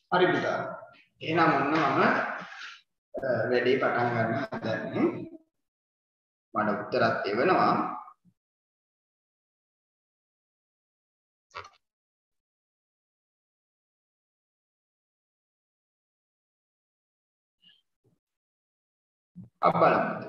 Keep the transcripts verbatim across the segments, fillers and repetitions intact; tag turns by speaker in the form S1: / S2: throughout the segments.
S1: හරි පුතා. එහෙනම් ඔන්න මම වැඩේ පටන් ගන්න හදන්නේ. මට උත්තරත් එවනවා. අපබලමු.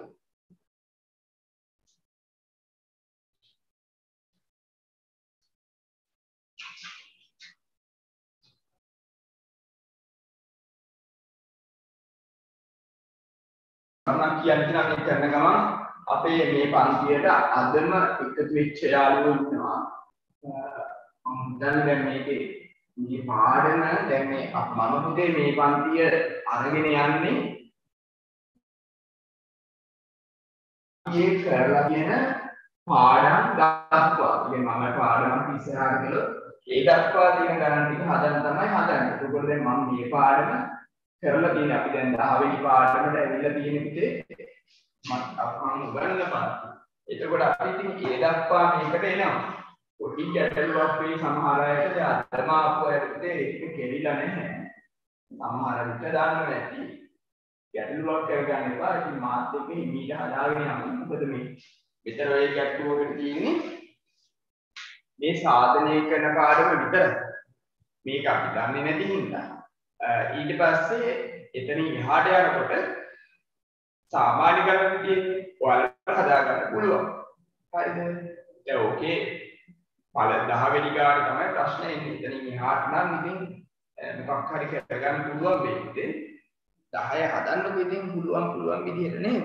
S1: මම කියන්නේ නම් මේ කරන ගමන් අපේ මේ පන්තියට අදම එකතු වෙච්ච යාළුවෝ ඉන්නවා. මම දැන් දැන් මේකේ මේ පාඩම දැන් මේ මම පුතේ මේ පන්තිය අරගෙන යන්නේ මේ කරලා කියන පාඩම් දක්වා. ඉතින් මම පාඩම් ඉස්සරහට ගිහලා ඒ දක්වා තියෙන ගණන් ටික හදන්න තමයි හදන්නේ. ඒකෝට දැන් මම මේ පාඩම කරලා තියෙන අපි දැන් දහ වෙනි පාඩමට ඇවිල්ලා තියෙන විදිහේ මම මම උගන්වන්න පාඩම. එතකොට අපි ඉතින් ඒ දක්වා මේකට එනවා. පොඩි ගැටලුවක් වෙයි සමහර අයට දැන් අදම ආපු අයට ඒක කෙලිලා නැහැ. සමහර විට දන්නව නැති. ගැටලුවක් කරගන්න එපා. ඉතින් මාත් එක්ක හිමීට හදාගෙන යමු. මොකද මේ විතර ඔය ගැටලුවකට තියෙන්නේ මේ සාධනය කරන පාඩම විතර. මේක අපි දන්නේ නැති හින්දා ඊට පස්සේ එතනින් එහාට යනකොට සාමාන්‍ය ගණන් විදිහේ ඔයාලට හදා ගන්න පුළුවන්. හරිද? දැන් ඕකේ පළ දහ වෙනි ගාන තමයි ප්‍රශ්නේ එන්නේ. එතනින් එහාට නම් ඉතින් මොකක් හරි කරගන්න පුළුවන් වෙන්නේ. දහය හදන්නකො ඉතින් පුළුවන් පුළුවන් විදිහට නේද?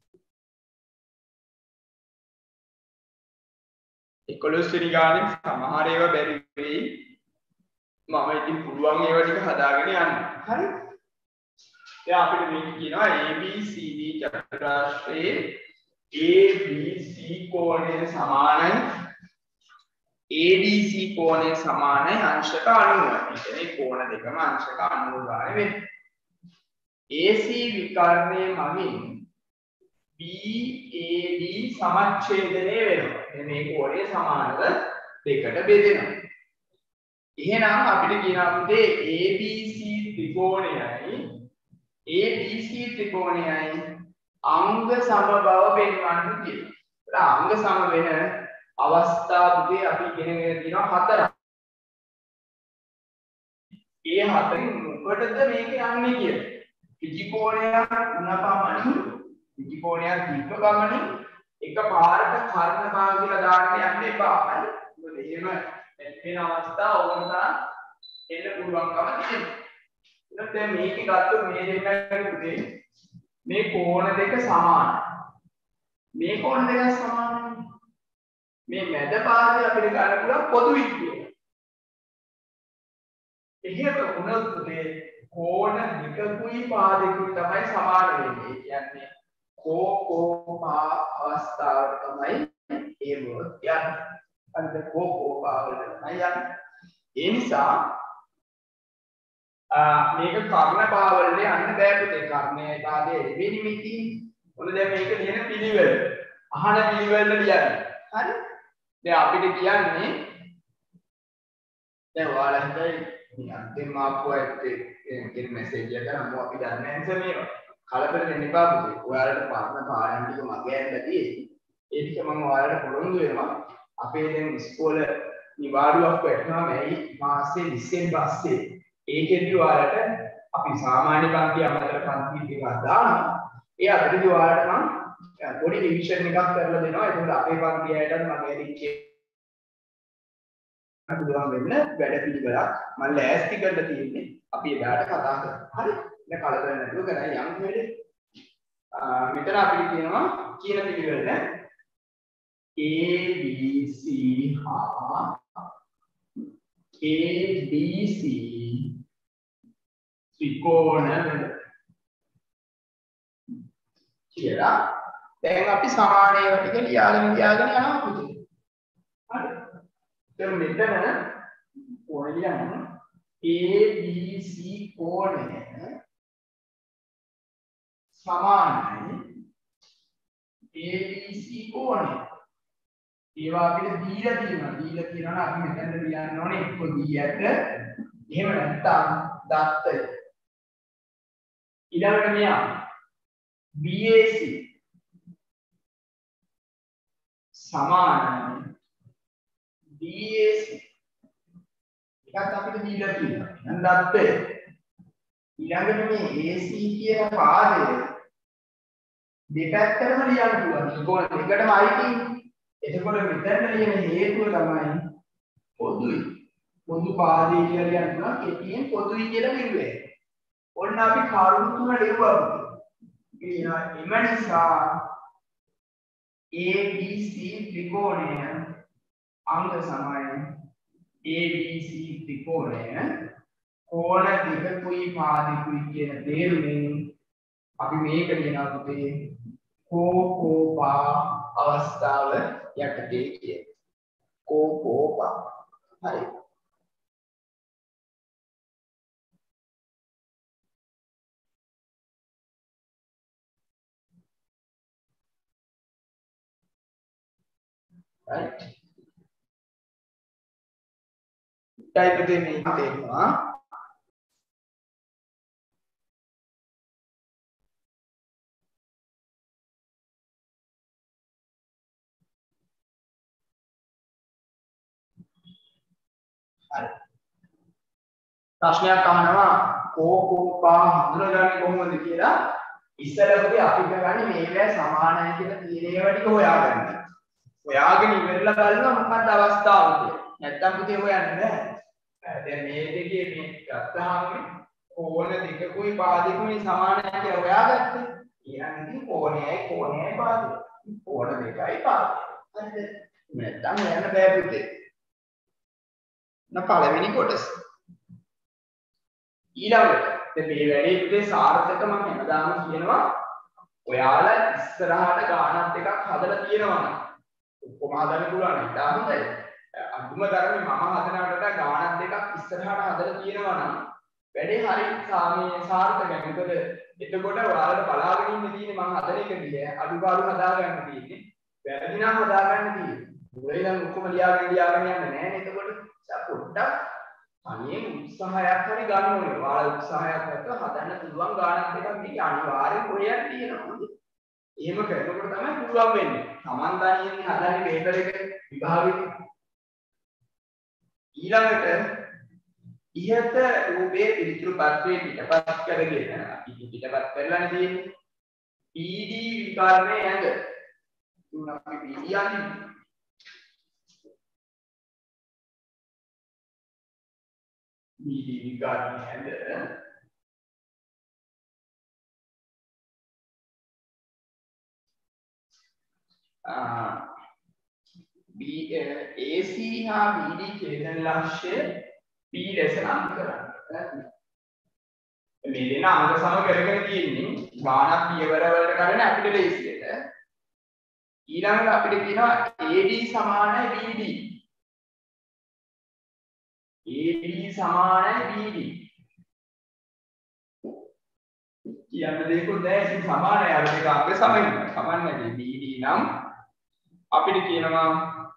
S1: එකොළොස් වෙනි ගානේ සමහර ඒවා බැරි වෙයි. මම ඉතින් පුළුවන් ඒවා ටික හදාගෙන යන්න. හරි? දැන් අපිට මේක කියනවා A B C D චතුරාර්‍රයේ A B C කෝණය සමානයි A D C කෝණය සමානයි අංශක අනූවයි. ඒ කියන්නේ කෝණ දෙකම අංශක අනූව ගානේ වෙන්නේ. A C විකර්ණයේ මගින් B A D සමච්ඡේදනය වෙනවා. මේ කෝණය සමානව දෙකට බෙදෙනවා. එහෙනම් අපිට කියනවා පුතේ A B C ත්‍රිකෝණයයි A B C ත්‍රිකෝණයයි අංග සම බව පෙන්වන්න කියලා. අංග සම වෙන අවස්ථා පුතේ අපි ඉගෙනගෙන තියෙනවා හතරක්. ඒ හතරින් මොකටද මේක යන්නේ කියලා. ත්‍රිකෝණයක් උනපමණින් ත්‍රිකෝණයක් දීප ගමනින් එකපාරට කර්ණ භාග කියලා දාන්න යන්න එපා. හරි? මොකද එහෙම වෙන අවස්ථා ඕන තරම් එන්න පුළුවන්කම තියෙනවා. එහෙනම් දැන් මේක ගත්තොත් මේ දෙන්නගේ පුතේ මේ කෝණ දෙක සමානයි. මේ කෝණ දෙක සමානයි. මේ මැද පාදය අපිට ගන්න පුළුවන් පොදු විද්‍යාව. එහෙම වුණොත් පුතේ කෝණ දෙකකුයි පාදකුයි තමයි සමාන වෙන්නේ. ඒ කියන්නේ කෝ කෝ පා අවස්ථාවට තමයි ඒ මොකද යන්නේ. අන්ත කෝ කෝ පාවලට තමයි යන්නේ. ඒ නිසා මේක කර්ණ පාවලට යන්න බෑ පුතේ. කර්ණයේ පාදයේ දෙවෙනි මිති. මොන දැන් මේක ලියන පිළිවෙල. අහන පිළිවෙල ලියන්න. හරි? දැන් අපිට කියන්නේ දැන් ඔයාලා හිතයි මේ අන්තිම ආපුවට කියන මැසේජ් එක නම් අපි දන්නේ නැහැ මේවා. කලබල වෙන්න එපා පුතේ. ඔයාලට පාඩම පාඩම් ටික මගේ ඇඳලා තියෙන්නේ. ඒ ටික මම ඔයාලට පොරොන්දු වෙනවා. අපේ දැන් ඉස්කෝලේ නිවාඩුවක් වැටෙනවා මේ මාසේ දෙසැම්බර් මාසේ. ඒකෙදි ඔයාලට අපි සාමාන්‍ය පන්ති අමතර පන්ති ටිකක් දානවා. ඒ අතරදී ඔයාලට මම පොඩි රිවිෂන් එකක් කරලා දෙනවා. ඒකෝට අපේ පන්ති අයටත් මගේ රිචේ පුළුවන් වෙන්න වැඩ පිළිවෙලක් මම ලෑස්ති කරලා තියෙන්නේ. අපි එදාට කතා කරමු. හරි? දැන් කලබල නැතුව කරා යම් වෙලේ. මෙතන අපිට කියනවා කියන පිළිවෙල A B C හා A B C ත්‍රිකෝණ කියලා. දැන් අපි සමාන ඒවා ටික ලියාගෙන ලියාගෙන යනවා පුතේ. හරි? දැන් මෙතන කෝණ ලියන්න A B C කෝණය සමානයි A B C කෝණය. ඒවා අපිට දීලා තියෙනවා. දීලා තියෙනවා නම් අපි මෙතන ලියන්න ඕනේ එක්ක D ඇට එහෙම නැත්නම් දත්තය. ඊළඟට මෙයා B A C සමානයි D A C. එකක් අපිට දීලා තියෙනවා. එහෙනම් දත්තය. ඊළඟට මේ A C කියන පාදය දෙපැත්තටම ලියන්න පුළුවන්. ඒකෝල දෙකටම අයිති. එතකොට මෙතන ලියන හේතුව තමයි පොදුයි. පොදු පාදේ කියලා කියන්න පුළුවන්. කෙටියෙන් පොදුයි කියලා කිව්වේ. ඔන්න අපි කරුණු තුන ලියුවා. කියනවා එම නිසා A B C ත්‍රිකෝණය අංග සමයි A B C ත්‍රිකෝණය කෝණ දෙකකුයි පාදකුයි කියන තේරුමෙන් අපි මේක ලියනවා පුතේ කෝකෝපා අවස්ථාව යටතේ කිය. කෝකෝපා. හරි. right. type පුතේ මේක තේරුණා. ප්‍රශ්නයක් අහනවා කෝකෝපා හඳුනගන්නේ කොහොමද කියලා. ඉස්සරහදී අපි කරන්නේ මේවැ සමානයි කියලා තීරණය ටික හොයාගන්න. හොයාගෙන ඉවරලා බලනවා මොකක්ද අවස්ථාව කියලා. නැත්තම් පුතේ හොයන්නේ නැහැ. දැන් මේ දෙකේ මේ ගත්තාම කෝණ දෙකකුයි පාදකුයි සමානයි කියලා හොයාගත්තේ. ඊළඟදී කෝණයයි කෝණයයි පාදයි. කෝණ දෙකයි පාදයි. හරිද? නැත්තම් හොයන්න බෑ පුතේ. න පළවෙනි කොටස. ඊළඟට දැන් මේ වැඩේ පුතේ සාර්ථක මම හැමදාම කියනවා ඔයාලා ඉස්සරහට ගානක් දෙකක් හදලා තියෙනවා නම් ඔක්කොම හදන්න පුළුවන් නේද? හොඳයි. අඳුම ධර්මේ මම හදනකට වඩා ගානක් දෙකක් ඉස්සරහට හදලා තියෙනවා නම් වැඩේ හරි සාමයේ සාර්ථකයි. මොකද එතකොට ඔයාලට බලාගෙන ඉන්න තියෙන්නේ මම හදන එකදී අඩුපාඩු හදා ගන්න තියෙන්නේ. වැරදි නම් හදා ගන්න තියෙන්නේ. මුලින් නම් ඔක්කොම ලියාගෙන ලියාගෙන යන්නේ නැහැ නේද? එතකොට පොඩ්ඩක් අනියම් උත්සාහයක් හරි ගන්න ඕනේ. ඔයාලා උත්සාහයක් නැත්නම් හදන්න පුළුවන් ගානක් දෙකක් මේක අනිවාර්යෙන් හොයන්න තියෙනවා. එහෙම කරනකොට තමයි පුළුවන් වෙන්නේ. Taman දනියෙන් හදන්නේ පේපර් එක විභාගෙට. ඊළඟට ඉහත රූපයේ පිළිතුරු පත්‍රයේ පිටපත් කරගෙන අපි පිටපත් කරලානේ තියෙන්නේ. P D විකර්ණයේ ඇඟ. තුන අපි P D යන්නේ. P D විකර්ණයේ ඇඟ B A C හා B D ඡේදන ලක්ෂ්‍ය P ලෙස නම් කරන්න. මේ දෙන අංග සම කරගෙන තියෙන්නේ ගානක් පියවර වලට කරන අපිට ලේසියට. ඊළඟට අපිට කියනවා A D සමානයි B D. A D සමානයි B D. කියන්න දෙයක්වත් නැහැ. ඉතින් සමානයි අර දෙක අංග සමයි. සමානයි B D නම් අපිට කියනවා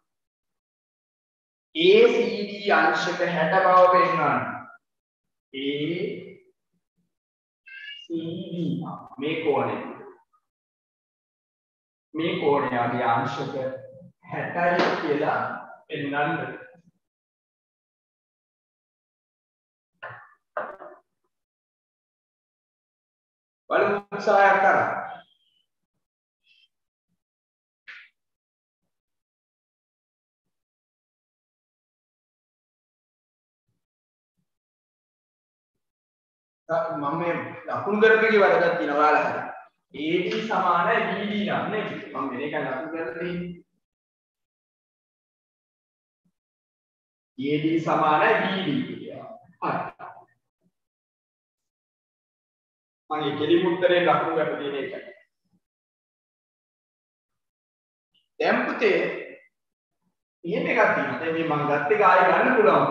S1: A C D අංශක හැට බව පෙන්වන්න. A C D මේ කෝණය. මේ කෝණයගේ අංශක හැටයි කියලා පෙන්වන්න. බලමු උත්සාහයක් කරන්න. මම මේ ලකුණු කරපේකේ වරදක් තියෙනවා ඔයාලා හරි. A D සමානයි B D නම් නේ. මම වෙන එක ලකුණු කරලා තියෙන්නේ. A D සමානයි B D කියලා. හරි. මම කෙලිම උත්තරේ ලකුණු කරලා තියෙන එක. දැන් පුතේ එහෙම එකක් තියෙනවා. දැන් මේ මම ගත්ත එක ආයෙ ගන්න පුළුවන්.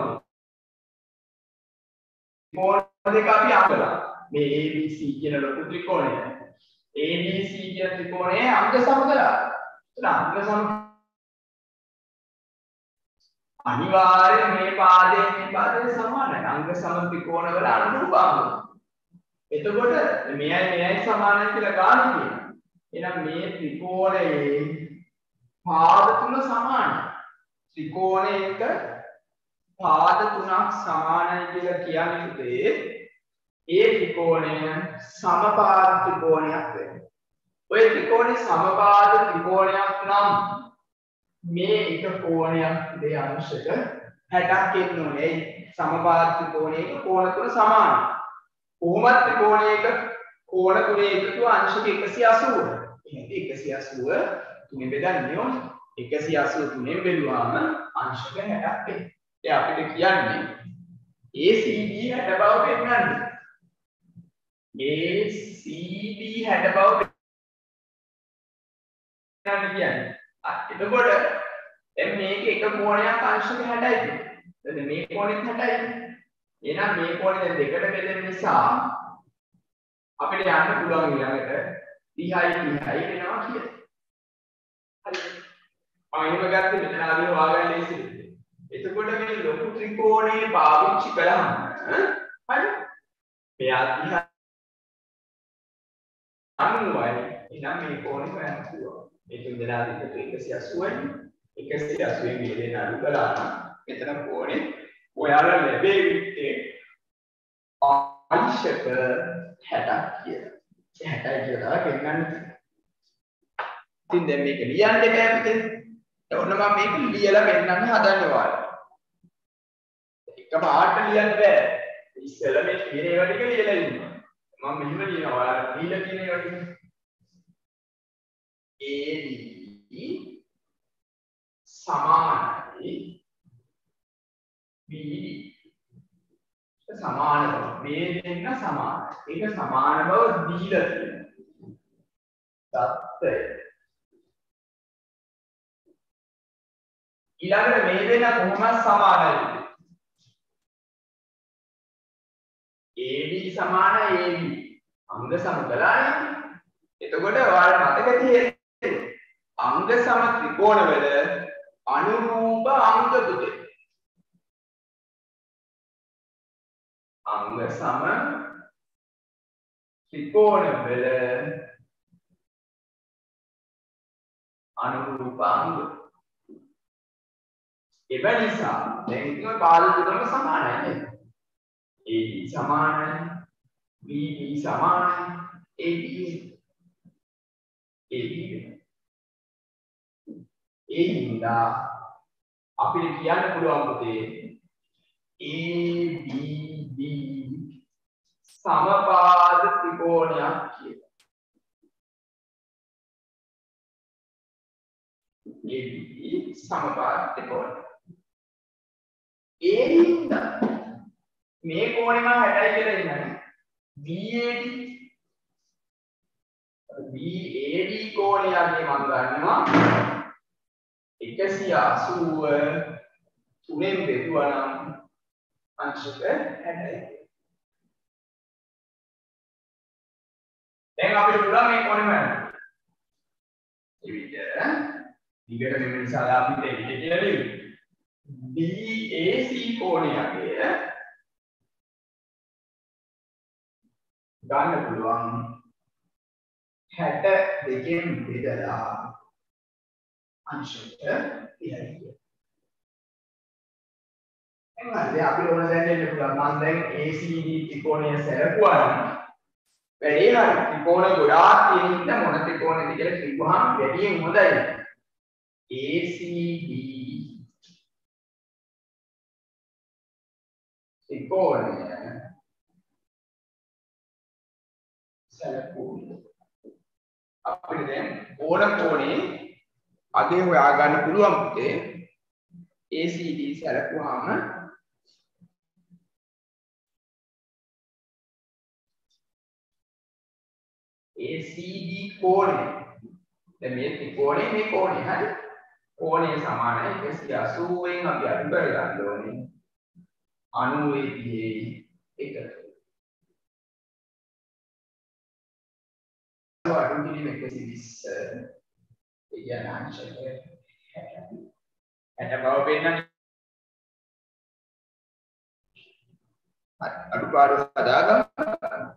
S1: කෝණ දෙක අපි අහලා මේ A B C කියන ලොකු ත්‍රිකෝණය A B C කියන ත්‍රිකෝණයේ අංග සම කළා. එතන අංග සම අනිවාර්යෙන් මේ පාදයේ මේ පාදයේ සමානයි. අංග සම ත්‍රිකෝණ වල අනුරූප අංග. එතකොට මෙයයි මෙයයි සමානයි කියලා ගන්න කියනවා. එහෙනම් මේ ත්‍රිකෝණයේ පාද තුන සමානයි. ත්‍රිකෝණයක පාද තුනක් සමානයි කියලා කියන්නේ ඒ ත්‍රිකෝණය සමපාද ත්‍රිකෝණයක් වෙනවා. ඔය ත්‍රිකෝණේ සමපාද ත්‍රිකෝණයක් නම් මේ එක කෝණයක් දෙය අංශක හැටක් එන්න ඕනේ. සමපාද ත්‍රිකෝණයක කෝණ තුන සමානයි. කොහොමද ත්‍රිකෝණයක කෝණ තුනේ එකතු අංශක එකසිය අසූ. එහෙනම් එකසිය අසූ තුනෙන් බෙදන්නේ ඕනේ. එකසිය අසූ තුනෙන් බෙදුවාම අංශක හැටක් එන්නේ. ඒ අපිට කියන්නේ A C B හැට බව පෙන්නන්නේ. A C B හැට බව පෙන්නන්නේ කියන්නේ. එතකොට දැන් මේක එක කෝණයක් අංශක හැටයි තියෙන්නේ. දැන් මේ කෝණෙත් හැටයි. එහෙනම් මේ කෝණය දැන් දෙකට බෙදෙන නිසා අපිට යන්න පුළුවන් ඊළඟට තිහයි තිහයි වෙනවා කියලා. හරිද? මම එහෙම ගත්තේ මෙතන ආදී හොයාගන්න ලේසියි. එතකොට මේ ලොකු ත්‍රිකෝණේ පාවිච්චි කළාම හරි? මෙයා තිහයි අනුවයි. එහෙනම් මේ කෝණේ හොයන්න පුළුවන්. මේ තුන් දෙනා දෙක එකසිය අසූයි. එකසිය අසූ මේ දෙන අඩු කළා නම් මෙතන කෝණේ ඔයාලා ලැබෙන්නේ අංශක හැටක් කියලා. හැටයි කියලා පෙන්නන්නේ. ඉතින් දැන් මේක ලියන්න බැහැ. ඔන්න මම මේක ලියලා පෙන්නන්න හදන්නේ ඔයාලට. එක පාට ලියන්න බෑ. ඉස්සෙල්ලා මේ කියන ඒවා ටික ලියලා ඉන්නවා. මම මෙහෙම ලියනවා ඔයාලට ලියලා කියන ඒවා ටික. A B සමානයි B D සමාන බව මේ දෙන්න සමානයි. ඒක සමාන බව දීලා තියෙනවා. தත්ත්වය. ඊළඟට මේ දෙන්න කොහොමද සමානයි? A D සමානයි A B. අංග සමකලානේ. එතකොට ඔයාලට මතක තියෙන්නේ අංග සම ත්‍රිකෝණවල අනුරූප අංග තුනේ. අංග සම ත්‍රිකෝණවල අනුරූප අංග. ඒ නිසා දැන් මේ පාද තුනම සමානයි නේද? A D සමානයි B D සමානයි A B A B ඒ හින්දා අපිට කියන්න පුළුවන් පුතේ A B D සමපාද ත්‍රිකෝණයක් කියලා. A B D සමපාද ත්‍රිකෝණය. ඒ හින්දා මේ කෝණය මම හැටයි කියලා ඉන්නනේ. B A D B A D කෝණයගේ මම ගන්නවා එකසිය අසූ තුනෙන් බෙදුවා නම් අංශක හැටයි. දැන් අපිට පුළුවන් මේ කොනෙම ගන්න. ඒ විදිහට දිගට මෙන්න නිසා අපිට ඒක කියලා ලියමු. B A C කෝණයගේ ගන්න පුළුවන් හැට දෙකෙන් බෙදලා අංශක තිහයි. එහෙනම් අපිට ඕන දැන් දෙන්න පුළුවන් මම දැන් A C D ත්‍රිකෝණය සැලකුවා නම් වැඩි හරි ත්‍රිකෝණ ගොඩාක් තියෙන ඉන්න මොන ත්‍රිකෝණෙද කියලා කිව්වහම වැඩියෙන් හොඳයි. A C D ත්‍රිකෝණය සැලකුවා. අපිට දැන් ඕන කෝණේ අගේ හොයා ගන්න පුළුවන් පුතේ A C D සැලකුවාම A C D කෝණය දැන් මේ ත්‍රිකෝණය මේ කෝණය හරි කෝණය සමානයි එකසිය අසූවෙන් අපි අඩු කරගන්න ඕනේ අනූවේ තියේ එකතු අඩු කිරීම එකසිය විස්ස ඒ කියන්නේ අංශක හැට බව පෙන්නන්නේ හරි අඩුපාඩු හදාගමු.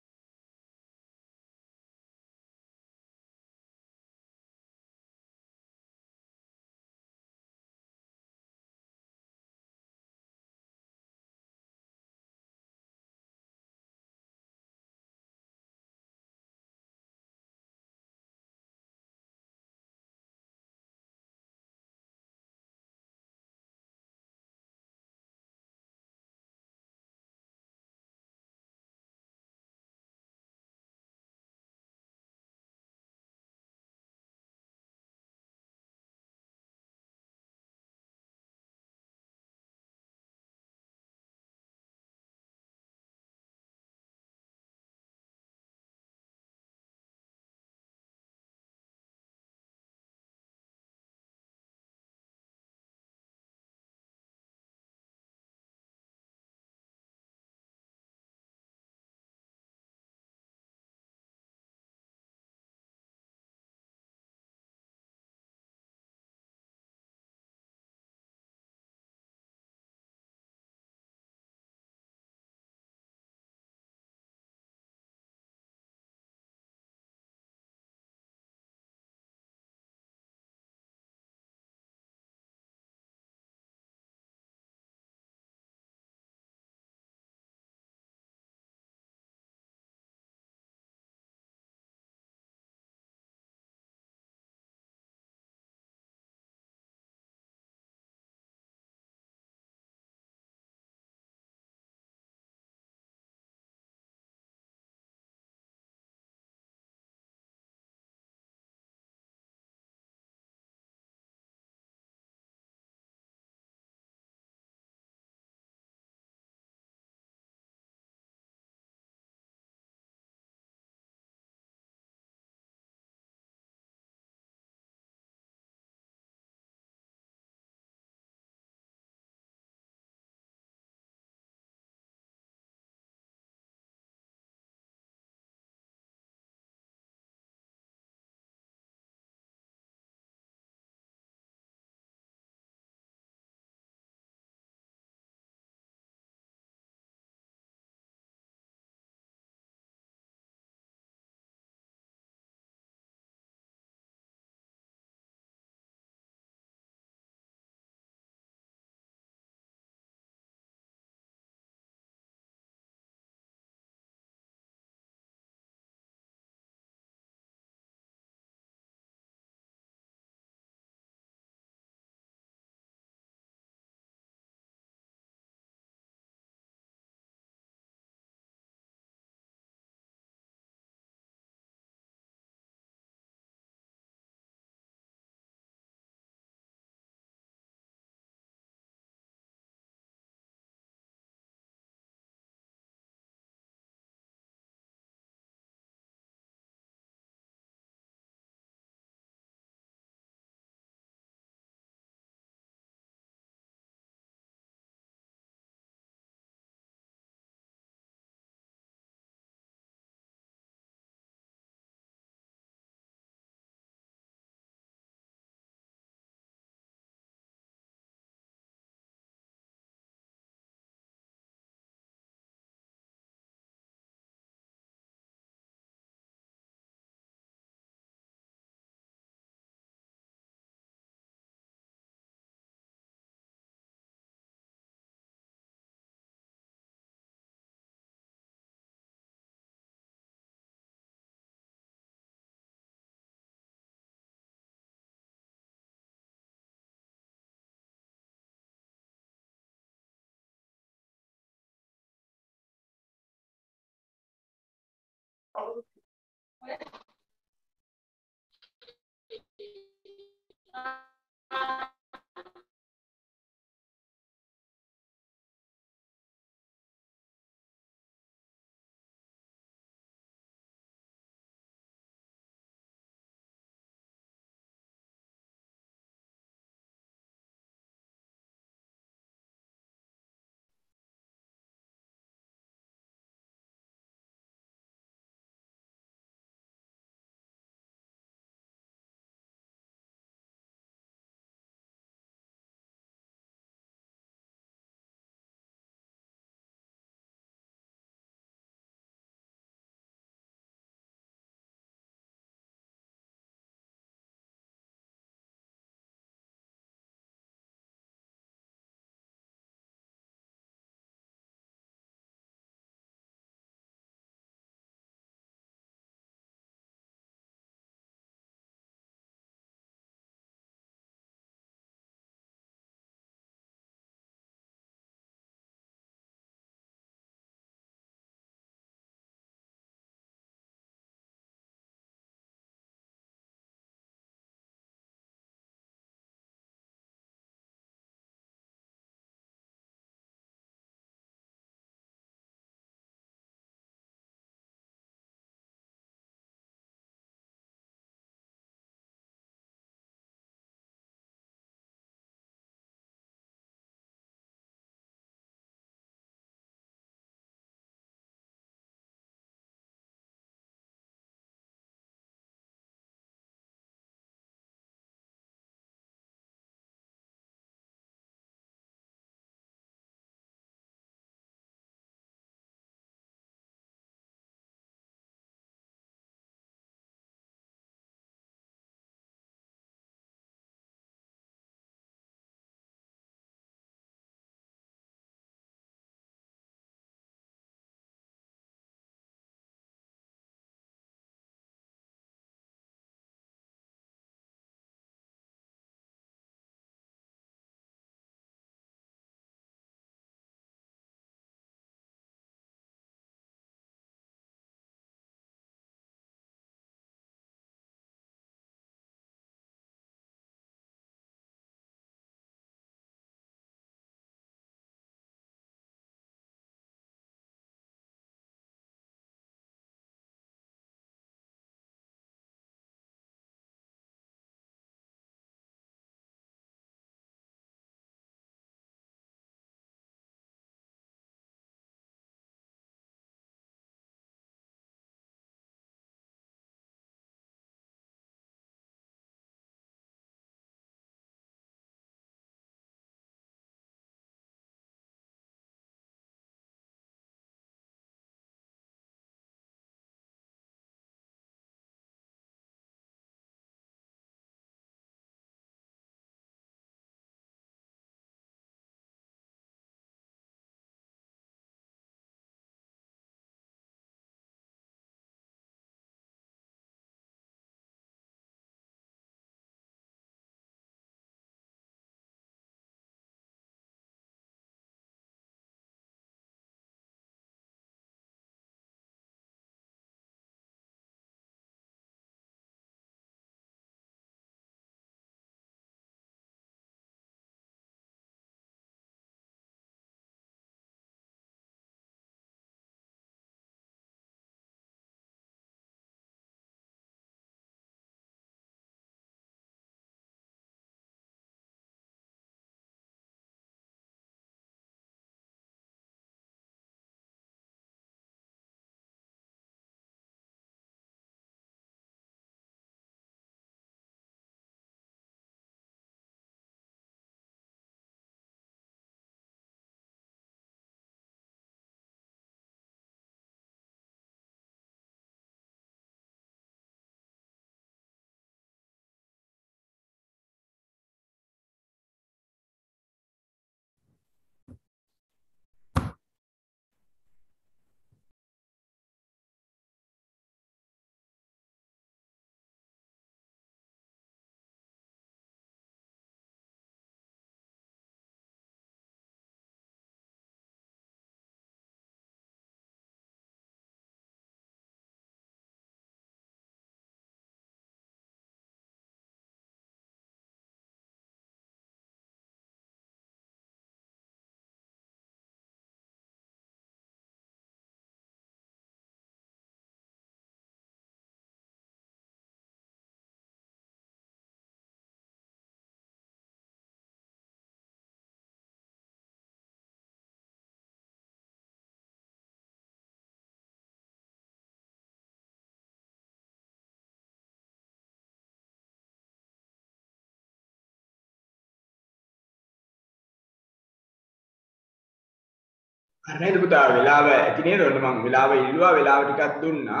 S1: හරි නේද පුතා වෙලාව ඇති නේද ඔන්න මම වෙලාව ඉල්ලුවා වෙලාව ටිකක් දුන්නා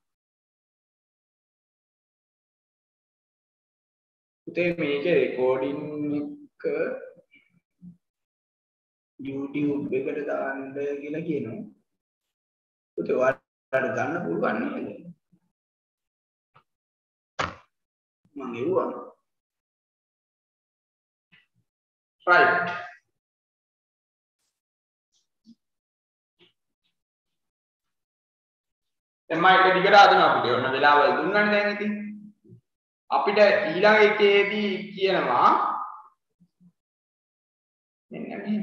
S1: පුතේ මේකේ රෙකෝඩින් එක YouTube එකට දාන්න කියලා කියනවා පුතේ ඔයාලට ගන්න පුළුවන් නේද මම එවුවා right එම්ම එක දිගට හදනවා අපිට ඔන්න වෙලාව දුන්නානේ දැන් ඉතින් අපිට ඊළඟ එකේදී කියනවා මෙන්න මෙහෙම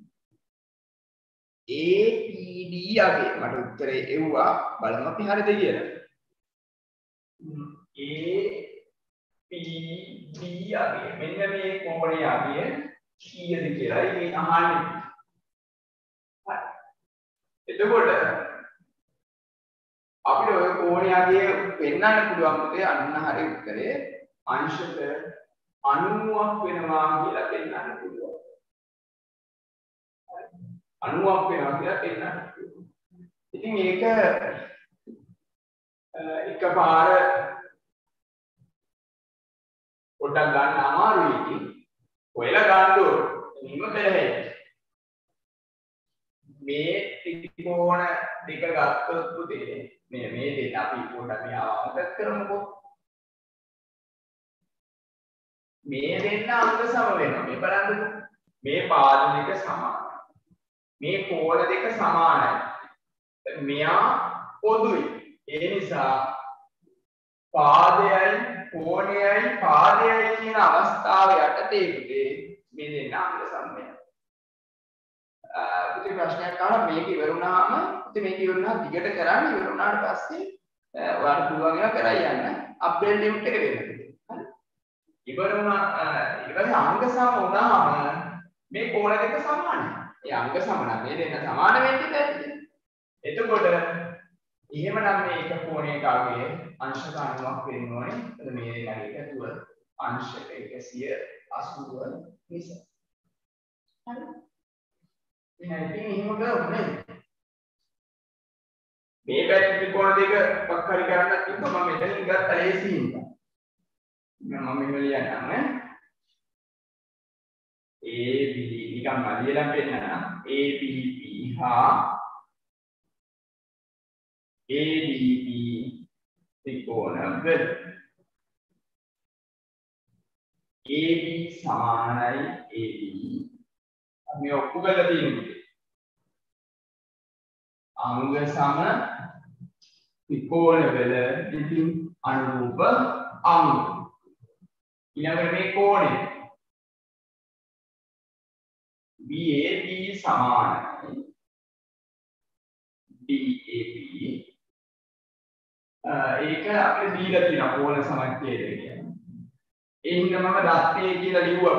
S1: A P D යගේ මට උත්තරේ එව්වා බලමු අපි හරිද කියලා A P D යගේ මෙන්න මේ කෝණය යගේ කීයද කියලා ඉතින් අහන්නේ එතකොට අපිට ඔය කෝණයගේ පෙන්වන්න පුළුවන් පුතේ අන්න හරිය උත්තරේ අංශක අනූවක් වෙනවා කියලා පෙන්වන්න පුළුවන්. අනූවක් වෙනවා කියලා පෙන්වන්න පුළුවන්. ඉතින් මේක එකපාර පොඩ්ඩක් ගන්න අමාරුයි ඉතින්. ඔයලා ගන්න ඕන. නිම බැහැ. මේ ත්‍රිකෝණ දෙක ගත්තොත් පුතේ මේ මේ දෙක අපි පොඩ්ඩක් මෙයාව අමතක කරමුකෝ මේ දෙන්න අංග සම වෙනවා මේ බලන්නකෝ මේ පාද දෙක සමානයි මේ කෝණ දෙක සමානයි මෙයා පොදුයි ඒ නිසා පාදයයි කෝණයයි පාදයයි කියන අවස්ථාව යටතේ පුතේ මේ දෙන්න අංග සම වෙනවා පුතේ ප්‍රශ්නයක් අහලා මේක ඉවර වුණාම පුතේ මේක ඉවර වුණා දිගට කරන්න ඉවර වුණාට පස්සේ ඔයාලට පුළුවන් ඒවා කරා යන්න අප්ඩේට් ලිමිට් එක දෙන්න පුතේ හරි ඉවර වුණා ඊට පස්සේ අංග සම වුණාම මේ කෝණ දෙක සමානයි ඒ අංග සම නම් මේ දෙන්න සමාන වෙන්නේ නැද්ද එතකොට එහෙමනම් මේ එක කෝණයක අගය අංශක අණුවක් වෙන්න ඕනේ එතන මේ දෙකගේ එකතුව අංශක එකසිය අසූව නිසා හරි එහෙනම් ඉතින් එහෙම කරන්නේ මේ පැත්තේ ත්‍රිකෝණ දෙක පක් හරි කරන්න කිව්වම මම මෙතනින් ගත්ත ලේසියින් මම මෙහෙම ලියන්නම් ඈ A B නිකන් මදියලම් පෙන්නන A B P හා A D B ත්‍රිකෝණ වල A B සමානයි A D මේ ඔක්කො කරලා තියෙන්නේ අංග සම ත්‍රිකෝණ වල ඉතින් අනුරූප අංග ඊළඟට මේ කෝණය B A B සමානයි D A B ඒක අපිට දීලා තියෙනවා කෝණ සමච්ඡේදය කියන්නේ ඒ හින්දා මම දත්තේ කියලා ලිව්වා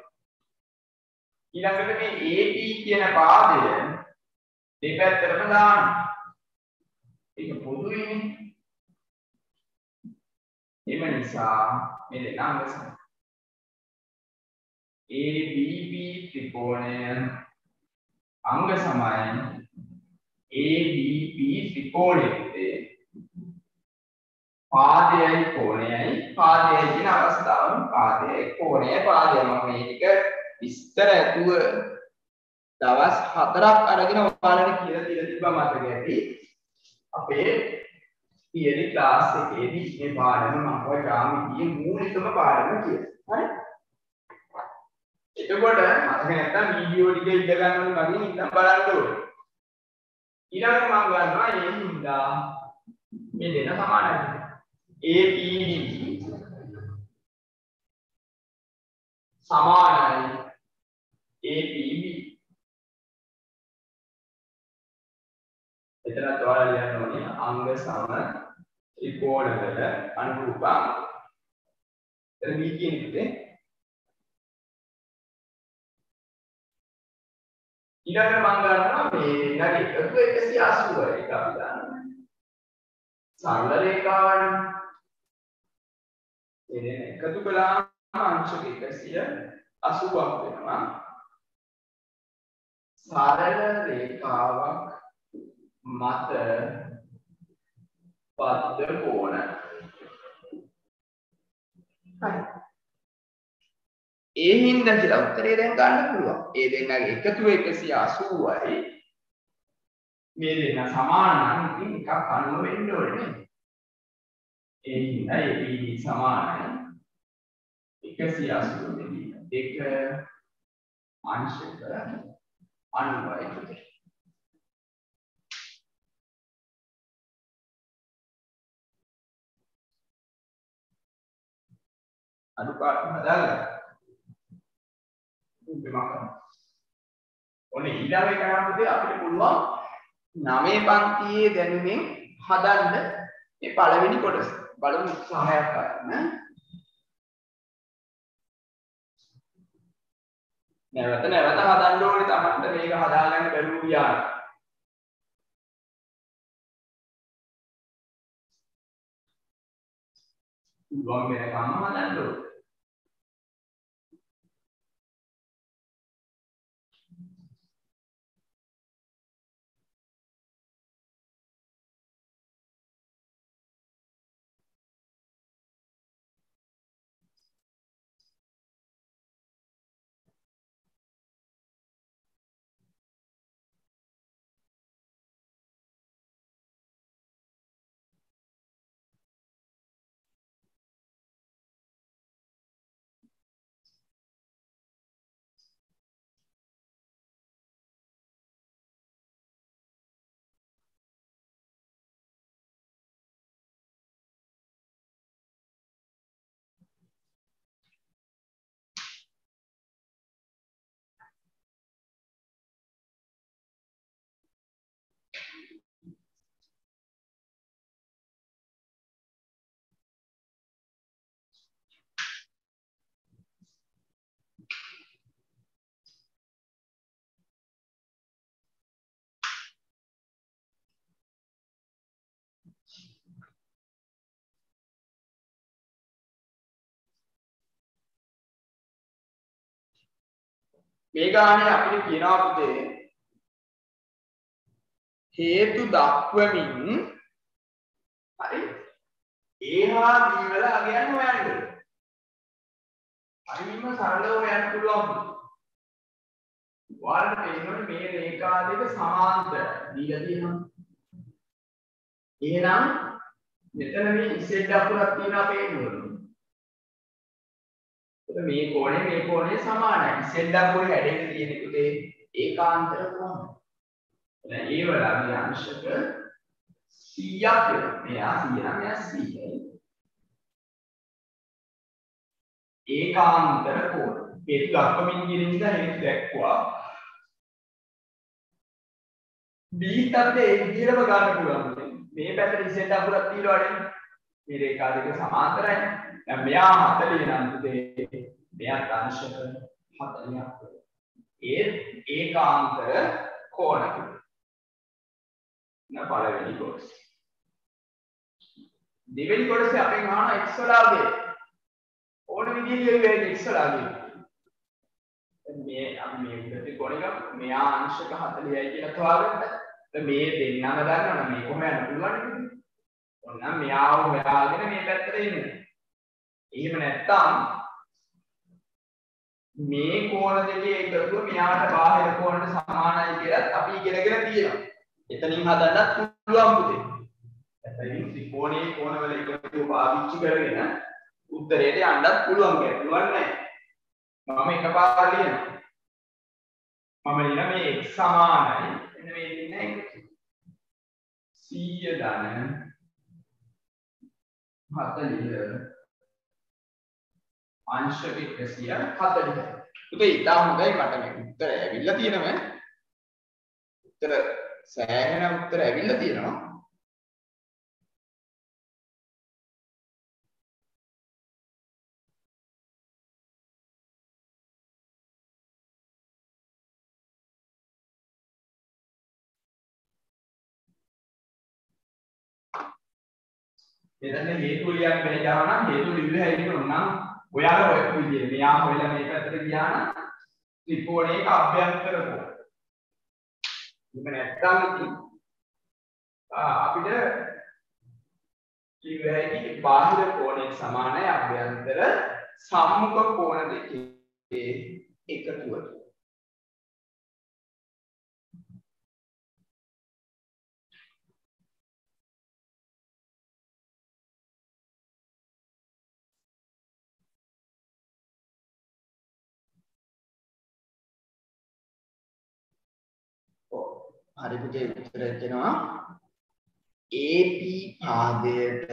S1: ඊළඟට මේ A B කියන පාදය දෙපැත්තටම දාන්න. ඒක පොදුයිනේ. එම නිසා මේ දෙක අංග සම. A B B ත්‍රිකෝණය අංග සමයි A B B ත්‍රිකෝණයේ පාදයයි කෝණයයි පාදයයි කියන අවස්ථාවම පාදයයි කෝණයයි පාදයයි මම මේක විස්තර ඇතුව දවස් හතරක් අරගෙන ඔයාලට කියලා දීලා තිබ්බා මතක ඇති අපේ තියරි ක්ලාස් එකේදී මේ පාඩම මම ඔය ග්‍රාමිකයේ මූලිකම පාඩම කියලා. හරි? එතකොට මතක නැත්තම් වීඩියෝ ටික ඉඳ ගන්න ඕනේ මගින් ඉඳන් බලන්න ඕනේ. ඊළඟට මම ගන්නවා ඒ හින්දා මේ දෙන සමානයි. A P D සමානයි A P B එතනත් ඔයාලා ලියන්න ඕනේ අංග සම ත්‍රිකෝණ වල අනුරූප අංග. එතන B කියන්නේ ඊළඟට මම ගන්නවා මේ නරි එකතු එකසිය අසූව එක අපි ගන්නවා. සරල රේඛාවනේ. එනේ එකතු කළාම අංශක එකසිය අසූවක් වෙනවා. සරල රේඛාවක් මත පද්ද කෝණ. හරි. ඒ හින්දා කියලා උත්තරේ දැන් ගන්න පුළුවන්. ඒ දෙන්නගේ එකතුව එකසිය අසූවයි. මේ දෙන්න සමාන නම් ඉතින් එකක් අනුව වෙන්න ඕනේ නේද? ඒ හින්දා A B D සමානයි එකසිය අසූ දෙවි. දෙක අංශක අනුවයි. අනුපාත හදාගන්න. ඔන්න ඊළඟ එක කරන්නේ අපිට පුළුවන් නවය පන්තියේ දැනුමින් හදන්න මේ පළවෙනි කොටස. බලමු උත්සාහයක් ගන්න. නැවත නැවත හදන්න ඕනේ තමන්ට මේක හදාගන්න බැරුව ගියා. පුළුවන් වෙනකම්ම හදන්න ඕනේ. මේ ගානේ අපිට කියනවා පුතේ හේතු දක්වමින් හරි ඒහා B වල අගයන් හොයන්න. හරිම සරලව හොයන්න පුළුවන්. ඔයාලට පේනවනේ මේ රේඛා දෙක සමාන්තර දීලා තියෙනවා. එහෙනම් මෙතන මේ Z අකුරක් තියෙනවා පේනවලු. මේ කෝණය මේ කෝණය සමානයි. Z අකුරේ හැඩෙන්න තියෙන පුතේ ඒකාන්තර කෝණ. දැන් ඒ වල අපි අංශක සීයක් වෙනවා. මෙයා සීය නම් මෙයා සීයයි. ඒකාන්තර කෝණ. හේතු දක්වමින් කියන නිසා හේතු දැක්වුවා. B තත්ත්වය ඒ විදිහටම ගන්න පුළුවන්. මේ පැත්තට Z අකුරක් තියලා වඩේ. මේ රේඛා දෙක සමාන්තරයි. දැන් මෙයා හතළිය නම් පුතේ මෙයාත් අංශක හතළියක්. ඒ ඒකාන්තර කෝණක. න පළවෙනි කොටස. දෙවෙනි කොටසේ අපෙන් අහන x වලාගේ ඕන විදිහේ වේග x වලාගේ. මේ අපි මේ විදිහට කොණික මෙයා අංශක හතළියයි කියලා තෝරගන්න. දැන් මේ දෙන්නම දන්නවනේ මේ කොහොම යන්න පුළුවන් නේද? ඔන්න මෙයාව හොයාගෙන මේ පැත්තට එන්නේ. එහෙම නැත්තම් මේ කෝණ දෙකේ එකතුව මෙයාට බාහිර කෝණයට සමානයි කියලා අපි ඉගෙනගෙන තියෙනවා. එතනින් හදන්නත් පුළුවන් පුතේ. එතනින් ත්‍රිකෝණයේ කෝණවල එකතුව පාවිච්චි කරගෙන උත්තරයට යන්නත් පුළුවන් ගැටලුවක් නැහැ. මම එකපාර ලියනවා. මම ලියන මේ x සමානයි එන්න මේ දෙන්න එකතු. සීය ධන හතළිය අංශක එකසිය හතළිය. පුතේ ඉතාල හොඳයි මට මේ උත්තර ඇවිල්ලා තියෙනවා. උත්තර සෑහෙන උත්තර ඇවිල්ලා තියෙනවා. එතන හේතු ලියන්න බැහැ නම් හේතු ලිව්ව හැකියි නම් ඔයාලා ඔය විදිහේ මෙයා හොයලා මේ පැත්තට ගියා නම් ත්‍රිකෝණයක අභ්‍යන්තර කෝණ එහෙම නැත්නම් ඉතින් අපිට කිව්ව හැකි බාහිර කෝණය සමානයි අභ්‍යන්තර සම්මුඛ කෝණ දෙකේ එකතුව. හරි පුතේ උත්තරය දෙනවා A P පාදයට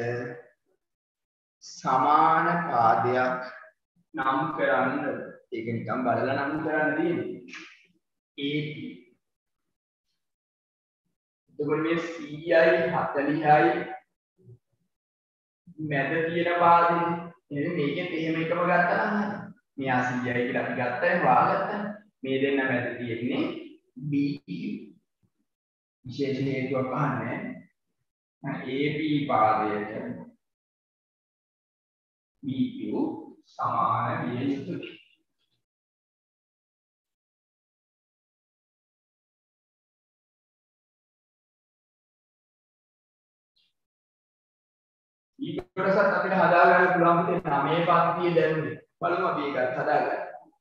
S1: සමාන පාදයක් නම් කරන්න. ඒක නිකන් බලලා නම් කරන්න තියෙන්නේ. A P. එතකොට මේ C I හතළිහයි මැද තියෙන පාදේ නේද මේකෙත් එහෙම එකම ගත්තා නම් හරි. මෙයා C I කියලා අපි ගත්තා හොයාගත්තා. මේ දෙන්න මැද තියෙන්නේ B Q. විශේෂ හේතුවක් අහන්නේ A P පාදයට B Q සමාන විය යුතුයි. ඊටසත් අපිට හදාගන්න පුළුවන් පුතේ නවය පන්තිය දැනුනේ. බලමු අපි ඒකත් හදාගන්න.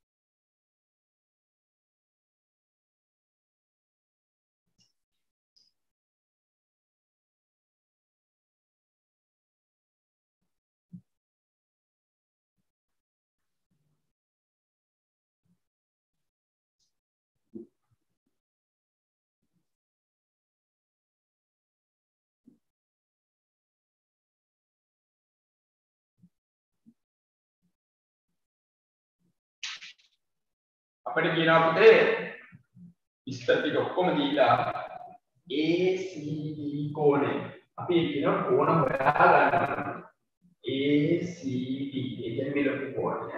S1: අපිට කියනවා පුතේ විස්තර ටික ඔක්කොම දීලා A C D කෝණය අපි කියන කෝණ හොයා ගන්නවා. A C D ඒ කියන්නේ මේ ලොකු කෝණය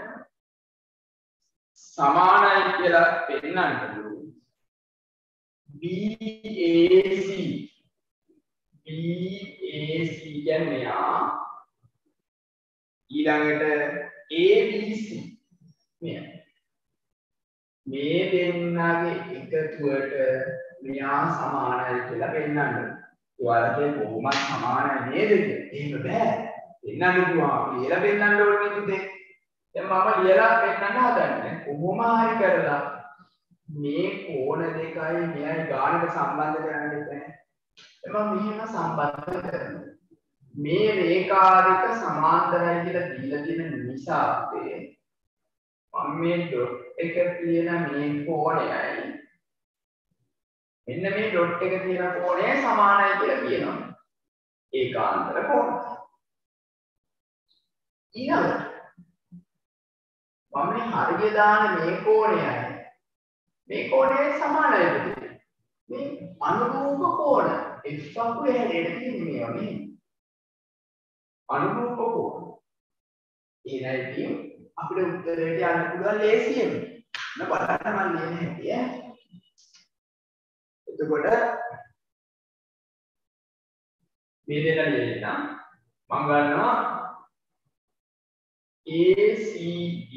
S1: සමානයි කියලා පෙන්නන්න පුළුවන්. B A C B A C කියන්නේ ආ ඊළඟට A B C මෙයා මේ දෙන්නගේ එකතුවට මෙයා සමානයි කියලා පෙන්නන්න. ඔයාලගේ කොහොමද සමානයි නේද කියලා. එහෙම බෑ. පෙන්නන්න පුළුවන්. කියලා පෙන්නන්න ඕනේ පුතේ. දැන් මම ලියලා පෙන්නන්න හදන්නේ. කොහොම හරි කරලා මේ කෝණ දෙකයි මෙයයි ගානට සම්බන්ධ කරන්න ඉන්නේ. එම මෙහෙම සම්බන්ධ කරනවා. මේ රේඛා දෙක සමාන්තරයි කියලා දීලා තියෙන නිසා අපේ මම මේ ඩොට් එක තියෙන මේ කෝණයයි මෙන්න මේ ඩොට් එක තියෙන කෝණය සමානයි කියලා කියනවා. ඒකාන්තර කෝණ. ඊළඟට මම මේ හරිය දාන මේ කෝණයයි මේ කෝණය සමානයි පුතේ. මේ අනුරූප කෝණ x අක්ෂයේ හැඩයට තියෙන්නේ මේවා නේ. අනුරූප කෝණ. ඊළඟට අපිට උත්තරයට යන්න පුළුවන් ලේසියෙන්. මම බලන්න මම ලියන්නේ හැටි ඈ. එතකොට මේ දෙක ලියන්න මම ගන්නවා A C D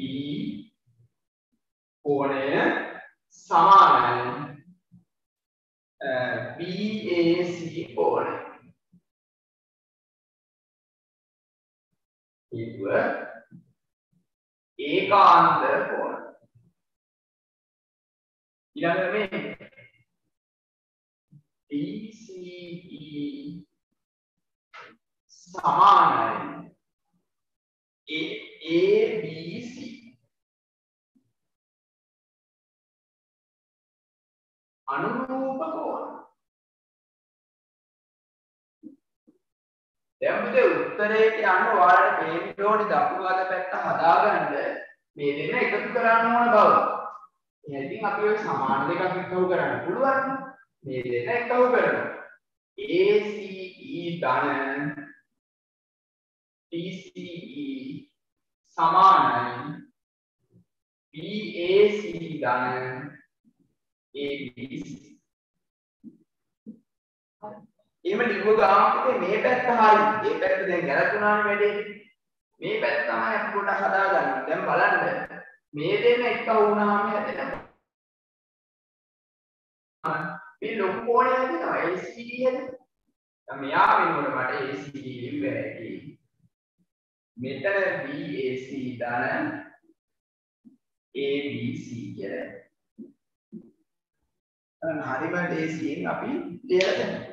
S1: කෝණය සමානයි B A C කෝණය. හේතුව ඒකාන්තර කෝණ. ඊළඟට මේ D C E සමානයි A B C. අනුරූප කෝණ. දැන් පුතේ උත්තරේට යන්න ඔයාලට පේන්න ඕනේ දකුණු අත පැත්ත හදාගන්න මේ දෙන්න එකතු කරන්න ඕන බව. එහෙනම් ඉතින් අපි ඔය සමාන දෙකක් එකතු කරන්න පුළුවන්. මේ දෙන්න එකතු කරනවා. A C E ධන D C E සමානයි B A C ධන A B C. එහෙම ලියුව ගාමකේ මේ පැත්ත හරි. මේ පැත්ත දැන් ගැලතුණානේ වැඩේ. මේ පැත්ත තමයි අපි පොඩ්ඩක් හදාගන්න. දැන් බලන්න. මේ දෙන්න එක වුණාම හැදෙනවා. මේ ලොකු කෝණය හදනවා A C D හැද. දැන් මෙයා වෙනකොට මට A C D වෙයි. මෙතන B A C දාන A B C කියලා. අන්න හරිම දේශයෙන් අපි ලියලා දෙනවා.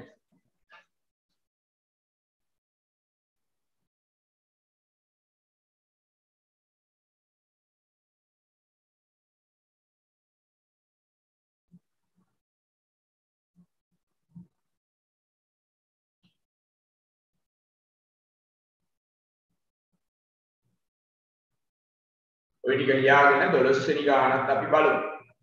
S1: ඔය ටික ලියාගෙන දොළොස් වෙනි ගානත් අපි බලමු.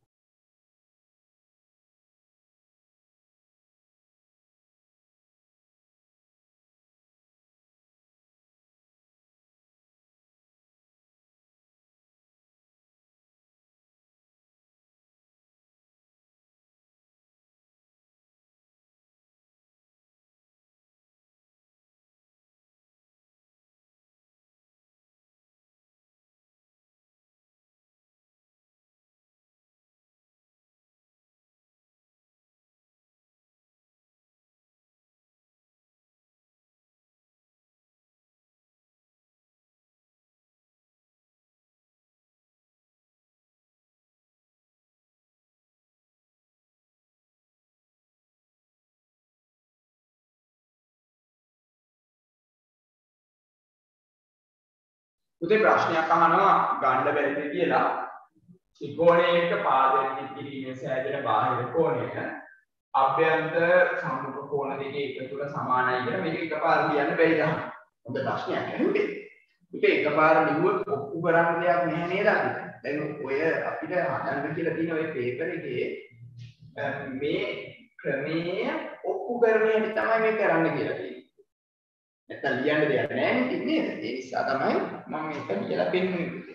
S1: උදේ ප්‍රශ්නයක් අහනවා ගන්න බැරිද කියලා. ත්‍රිකෝණයක පාදයෙන් කිරීමේ සෑදෙන බාහිර කොණය අභ්‍යන්තර සම්මුඛ කෝණ දෙකේ එකතුව සමානයි කියලා මේක එකපාර කියන්න බැරිද? හොඳ ප්‍රශ්නයක් නෙමෙයි. ඒක එකපාර ලිව්වොත් ඔප්පු කරන්න දෙයක් නැහැ නේද අපිට? දැන් ඔය අපිට හදන්න කියලා තියෙන ඔය පේපර් එකේ මේ ක්‍රමයේ ඔප්පු කරන්නේ තමයි මේ කරන්න කියලා තියෙන්නේ. නැත්නම් ලියන්න දෙයක් නැහැ නේද? නේද? ඒ නිසා තමයි මම මේක ලියලා පෙන්වන්නේ.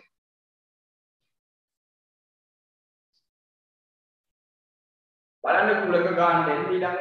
S1: බලන්න කුලක ගන්න දෙන්න ඊළඟ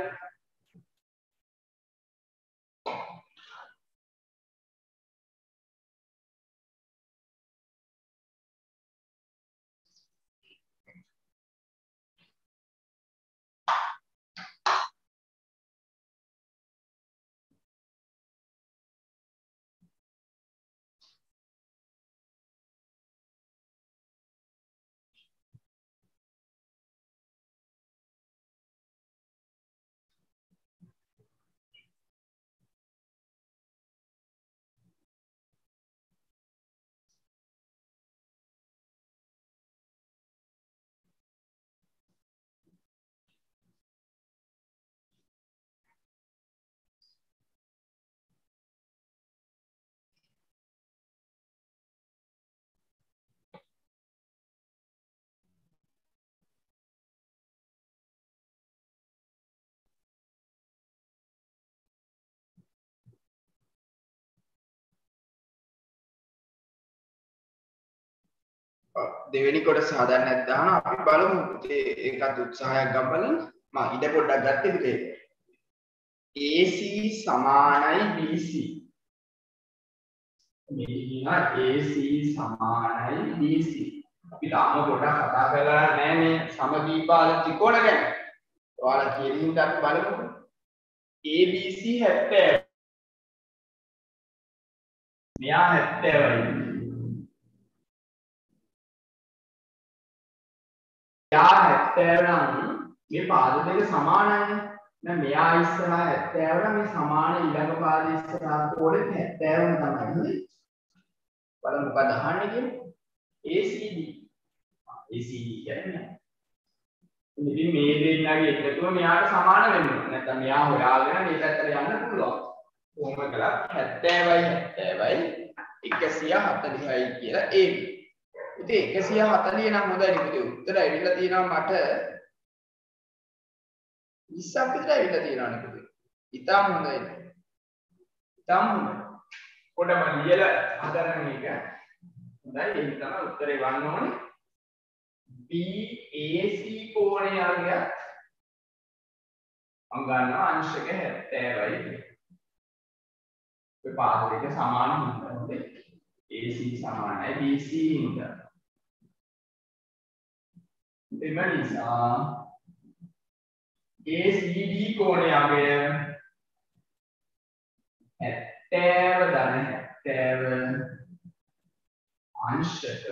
S1: දෙවෙනි කොටස හදන්න දාන අපි බලමු ඒකත් උත්සාහයක් ගන්න බලන්න මම ඉඩ පොඩ්ඩක් ගත්තේ ඉතින් A C සමානයි B C මේ කියනවා A C සමානයි B C අපි තාම පොඩ්ඩක් කතා කරලා නැහැ මේ සමදීපාල ත්‍රිකෝණ ගැන ඔයාලා කියන හින්දා අපි බලමු A B C හැත්තෑ මෙයා හැත්තෑවයි යා හැත්තෑ නම් මේ පාද දෙක සමානයි නේ මෙයා ඉස්සරහා හැත්තෑ නම් මේ සමාන ඊළඟ පාද ඉස්සරහා කොටේ හැත්තෑ ම තමයි බලමු මොකද අහන්නේ කියන්නේ A C D A C D කියන්නේ ඉතින් මේ දෙන්නගේ එකතුව මෙයාට සමාන වෙන්න ඕනේ නැත්නම් මෙයා හොයාගෙන මේ පැත්තට යන්න පුළුවන් කොහොම කළත් හැත්තෑවයි හැත්තෑවයි එකසිය හතළිහයි කියලා ඒ ඉතින් එකසිය හතළිහ නම් හොඳයි නේ උත්තර ඇවිල්ලා තියෙනවා මට විස්සක් විතර ඇවිල්ලා තියෙනවා නේ පුතේ. ඉතාලම හොඳයි. ඉතාලම හොඳයි. පොඩම ලියලා හදන්න මේක. හොඳයි ඒක තමයි උත්තරේ වන්න ඕනේ. B A C කෝණය අරගෙන මම ගන්නවා අංශක හැත්තෑවයි. ඔය පාද දෙක සමාන හින්දා හොඳේ. A C සමානයි B C හින්දා. එම නිසා A C D කෝණය අගය හැත්තෑව ධන හැත්තෑව අංශක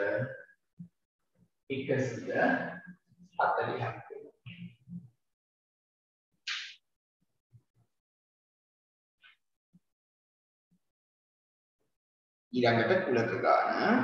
S1: එකසිය හතළිහක්. ඊළඟට කුලක ගාන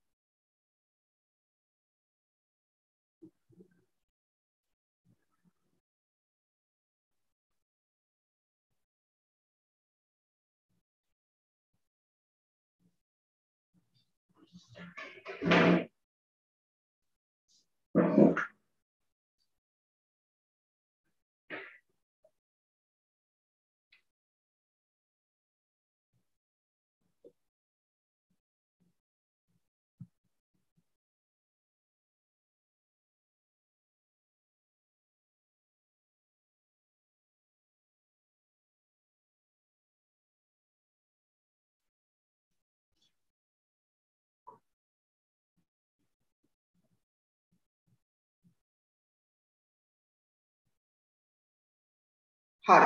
S1: හරි.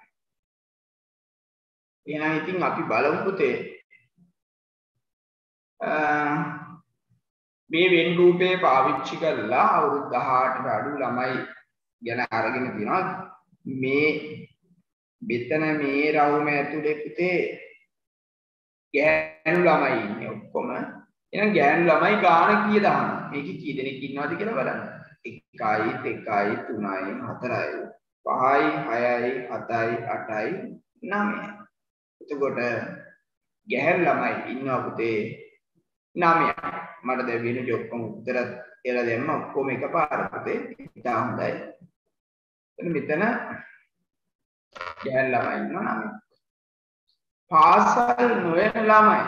S1: එහෙනම් ඉතින් අපි බලමු පුතේ. මේ වෙන් රූපේ පාවිච්චි කරලා අවුරුදු දහඅටට අඩු ළමයි ගැන අරගෙන තියෙනවා. මේ මෙතන මේ රවුම ඇතුලේ පුතේ ගෑනු ළමයි ඉන්නේ ඔක්කොම. එහෙනම් ගෑනු ළමයි ගාන කීයද අහනවා. මේකේ කී දෙනෙක් ඉන්නවද කියලා බලන්න. එකයි දෙකයි තුනයි හතරයි පහයි හයයි හතයි අටයි නවයයි. එතකොට ගැහැණු ළමයි ඉන්නවා පුතේ නවයයි. මට දැන් වෙන ඔක්කොම උත්තර එලා දැම්ම ඔක්කොම එකපාර පුතේ. ඉතා හොඳයි. එතන මෙතන ගැහැණු ළමයි ඉන්නවා නවයයි. පාසල් නොයන ළමයි.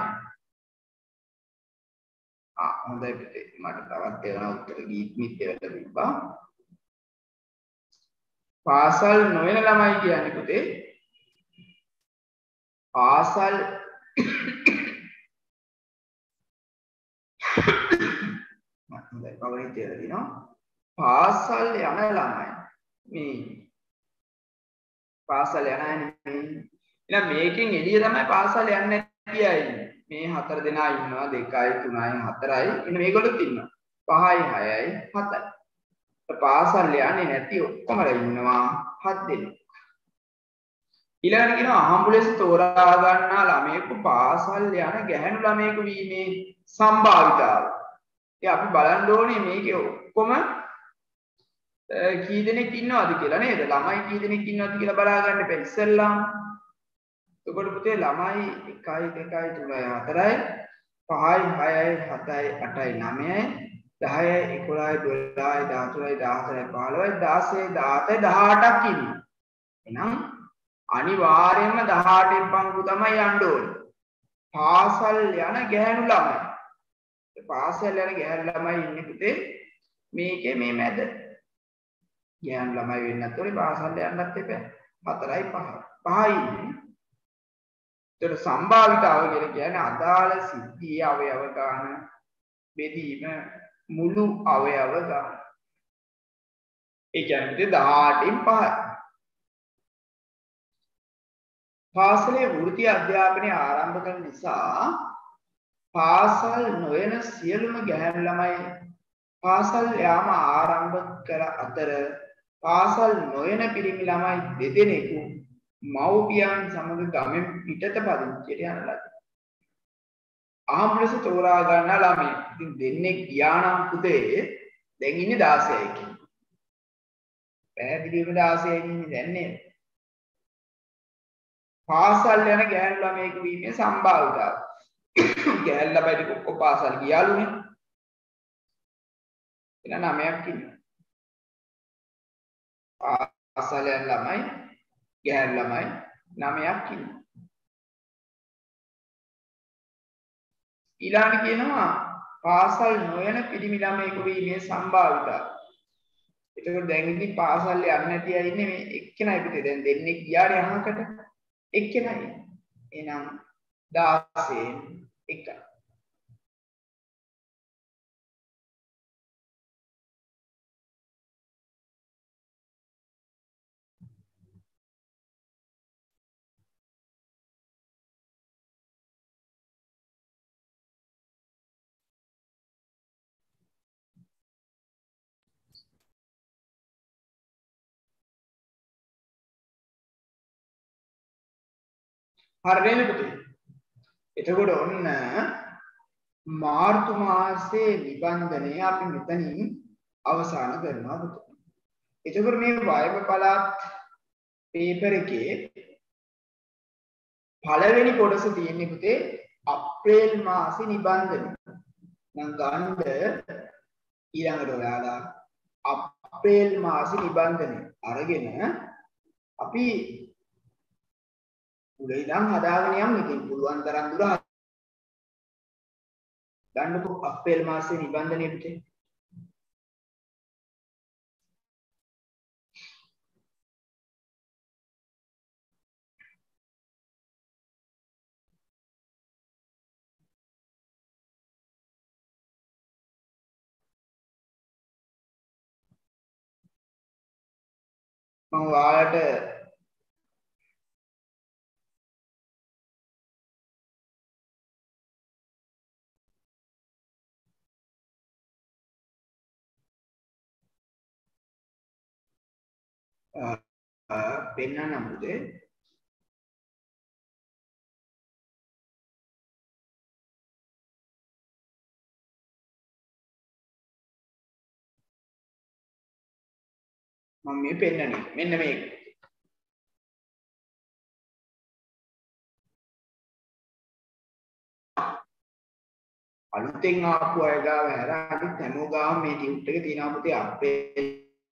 S1: ආ හොඳයි පුතේ. මට තවත් එනවා උත්තර ගීත් මිත් එවලා තිබ්බා. පාසල් නොයන ළමයි කියන්නේ පුතේ පාසල් මතයි පවරින් කියලා දිනවා. පාසල් යන ළමයි මේ පාසල් යන අය නෙමෙයි. එහෙනම් මේකෙන් එළිය තමයි පාසල් යන්නේ නැති අය ඉන්නේ. මේ හතර දෙනා ඉන්නවා දෙකයි තුනයි හතරයි. එන්න මේගොල්ලොත් ඉන්නවා. පහයි හයයි හතයි. පාසල් යන්නේ නැති ඔක්කොම ඉන්නවා හත් දෙනෙක්. ඊළඟට කියනවා අහඹු ලෙස තෝරා ගන්නා ළමයෙකු පාසල් යන ගැහැණු ළමයෙකු වීමේ සම්භාවිතාව. ඉතින් අපි බලන්න ඕනේ මේකේ ඔක්කොම කී දෙනෙක් ඉන්නවද කියලා නේද? ළමයි කී දෙනෙක් ඉන්නවද කියලා බලා ගන්න එපා ඉස්සෙල්ලාම. එතකොට පුතේ ළමයි එකයි දෙකයි තුනයි හතරයි පහයි හයයි හතයි අටයි නවයයි දහයයි එකොළහයි දොළහයි දහතුනයි දහහතරයි පහළොවයි දාසයයි දහඅටයි දහඅටක් ඉන්නවා. එහෙනම් අනිවාර්යයෙන්ම දහඅටෙන් පංගු තමයි යන්න ඕනේ. පාසල් යන ගැහැණු ළමයි. පාසල් යන ගැහැණු ළමයි ඉන්නේ පුතේ මේකේ මේ මැද. ගැහැණු ළමයි වෙන්නත් ඕනේ පාසල් යන්නත් එපා. හතරයි පහයි. පහයි ඉන්නේ. ඒතර සම්භාවිතාව කියලා කියන්නේ අදාළ සිද්ධියේ අවයව ගන්න බෙදීම මුළු අවයව ගන්න. ඒ කියන්නේ දහඅටෙන් පහයි. පාසලේ වෘත්ති අධ්‍යාපනය ආරම්භ කරන නිසා පාසල් නොයන සියලුම ගැහැණු ළමයි පාසල් යාම ආරම්භ කර අතර පාසල් නොයන පිරිමි ළමයි දෙදෙනෙකු මව්පියන් සමග ගමෙන් පිටත පදිංචියට යන ලද. අහඹු ලෙස තෝරා ගන්නා ළමයි. ඉතින් දෙන්නේ ගියා නම් පුතේ දැන් ඉන්නේ දාසයයි කියන්නේ. පැහැදිලිවම දාසයයි ඉන්නේ දැන් නේද? පාසල් යන ගැහැණු ළමයෙකු වීමේ සම්භාවිතාව. ගැහැණු ළමයි ඔක්කොම පාසල් ගියාලුනේ. එන නවයක් ඉන්නවා. පාසල් යන ළමයි ගැහැණු ළමයි නවයක් ඉන්නවා. ඊළඟට කියනවා පාසල් නොයන පිරිමි ළමයෙකු වීමේ සම්භාවිතාව. එතකොට දැන් ඉතින් පාසල් යන්නේ නැති අය ඉන්නේ මේ එක්කෙනයි පිටේ. දැන් දෙන්නේ ගියානේ අහකට. එක්කෙනයි. එහෙනම් දාසයෙන් එකයි. හරි නේද පුතේ? එතකොට ඔන්න මාර්තු මාසයේ නිබන්ධනය අපි මෙතනින් අවසන් කරනවා පුතේ. එතකොට මේ වයඹ පළාත් පේපර් එකේ පළවෙනි කොටස තියෙන්නේ පුතේ අප්‍රේල් මාසේ නිබන්ධනය. නම් ගන්න ඊළඟට ඔයාලා අප්‍රේල් මාසේ නිබන්ධනය අරගෙන අපි උඩ ඉඳන් හදාගෙන යන්න ඉතින් පුළුවන් තරම් දුර ගන්නකො අප්‍රේල් මාසේ නිබන්ධනය පුතේ. මම ඔයාලට පෙන්වන්නම් පුතේ. මම මේ පෙන්වන්නේ මෙන්න මේක. අලුතෙන් ආපු අය ගාව හැර අනිත් හැමෝ ගාම මේ ටියුට් එක තියෙනවා පුතේ අපේ.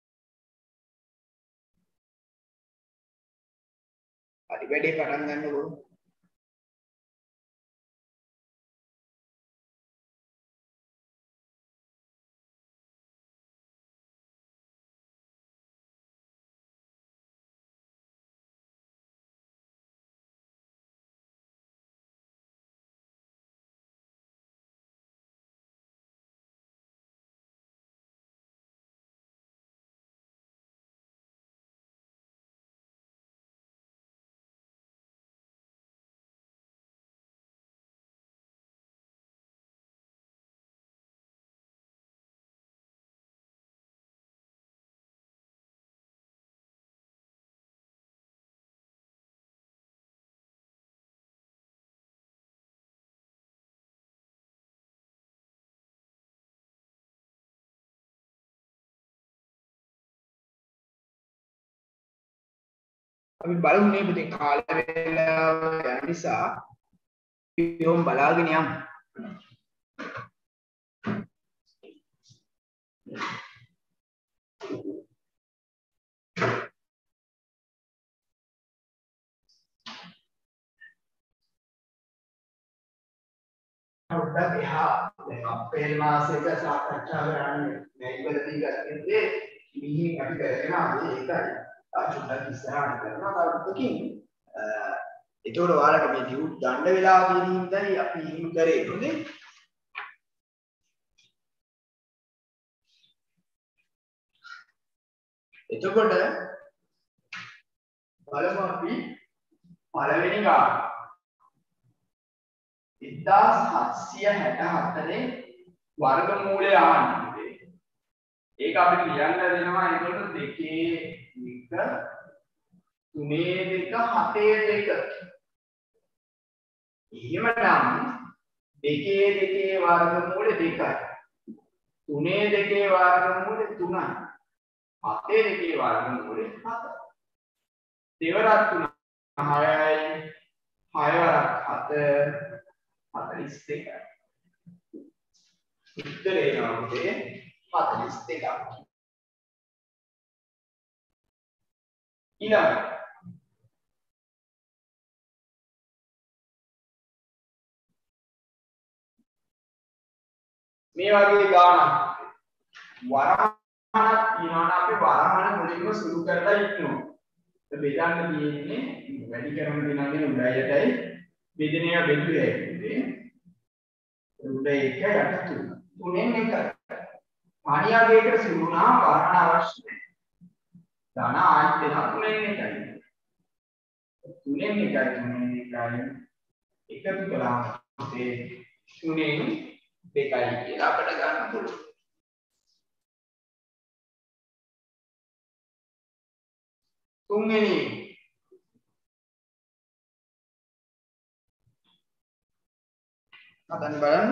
S1: හරි වැඩේ පටන් ගන්නකො. අපි බලමු මේ පුතේ කාල වේලාව යන නිසා යොම් බලාගෙන යමු. උඩට එහා දැන් අප්‍රේල් මාසයක සාකච්ඡා කරන්නේ මේකවලදී ගත්තේ මිහින් අපි කරගෙන ආවේ ඒකයි. චුට්ටක් ඉස්සරහට කරනවා කවුරුකින් ඒතකොට ඔයාලට මේ ටියුට් ගන්න වෙලාව තියෙන හින්දායි අපි එහෙම කරේ නේද? එතකොට බලමු අපි පළවෙනි ගාන එක්දාස් හත්සිය හැට හතරේ වර්ගමූලය ආන්නේ. ඒක අපිට ලියන්න දෙනවා ඒකට දෙකේ එක තුනේ දෙක හතේ දෙක. එහෙමනම් දෙකේ දෙකේ වර්ගමූල දෙකයි. තුනේ දෙකේ වර්ගමූල තුනයි. හතේ දෙකේ වර්ගමූල හතයි. දෙවරක් තුන හයයි. හයවරක් හත හතළිස් දෙකයි. උත්තරේ එනවා හතළිස් දෙකයි. ඊළඟ මේ වගේ ගානක් වරහණක් තියනවා අපි වරහණ මුලින්ම සුළු කරලා ඉන්නවා. ඒ බෙදන්න තියෙන්නේ වැඩි කරන දිනන්නේ උඩයටයි බෙදෙනිය බෙදුවේ ඉන්නේ. උඩ එක යට තුන. තුනෙන් එකයි. පාණියාගේකට සුළුනා වරහණ අවශ්‍ය නැහැ. ධන ආයත දෙක තුනෙන් එකයි. තුනෙන් එකයි තුනෙන් එකයි එකතු කළාම ඒ තුනෙන් දෙකයි කියලා අපිට ගන්න පුළුවන්. තුන්වෙනි හදන්න බලන්න.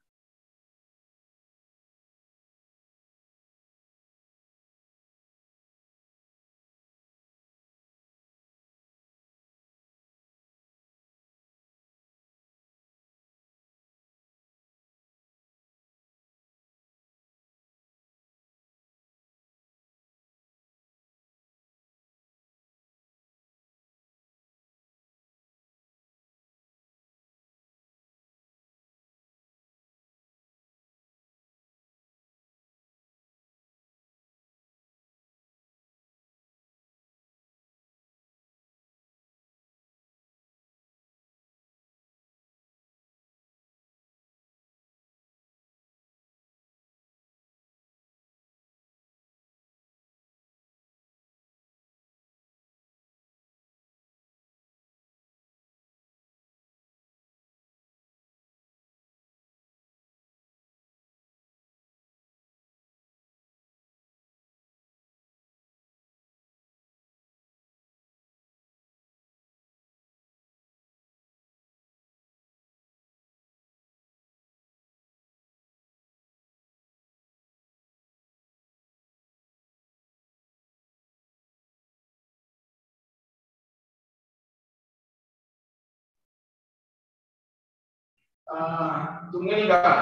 S1: තුන්වෙනි ගාන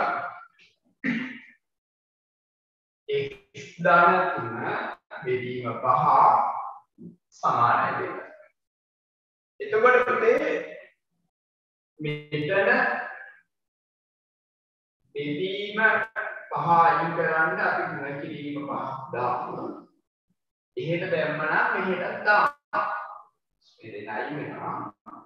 S1: x දාන තුන බෙදීම පහ සමානයි දෙක. එතකොට පුතේ මෙතන බෙදීම පහ අයින් කරන්න අපි ගුණ කිරීම පහ දාමු. එහෙට දැම්මනම් මෙහෙට දාමු. මේ දෙක අයින් වෙනවා.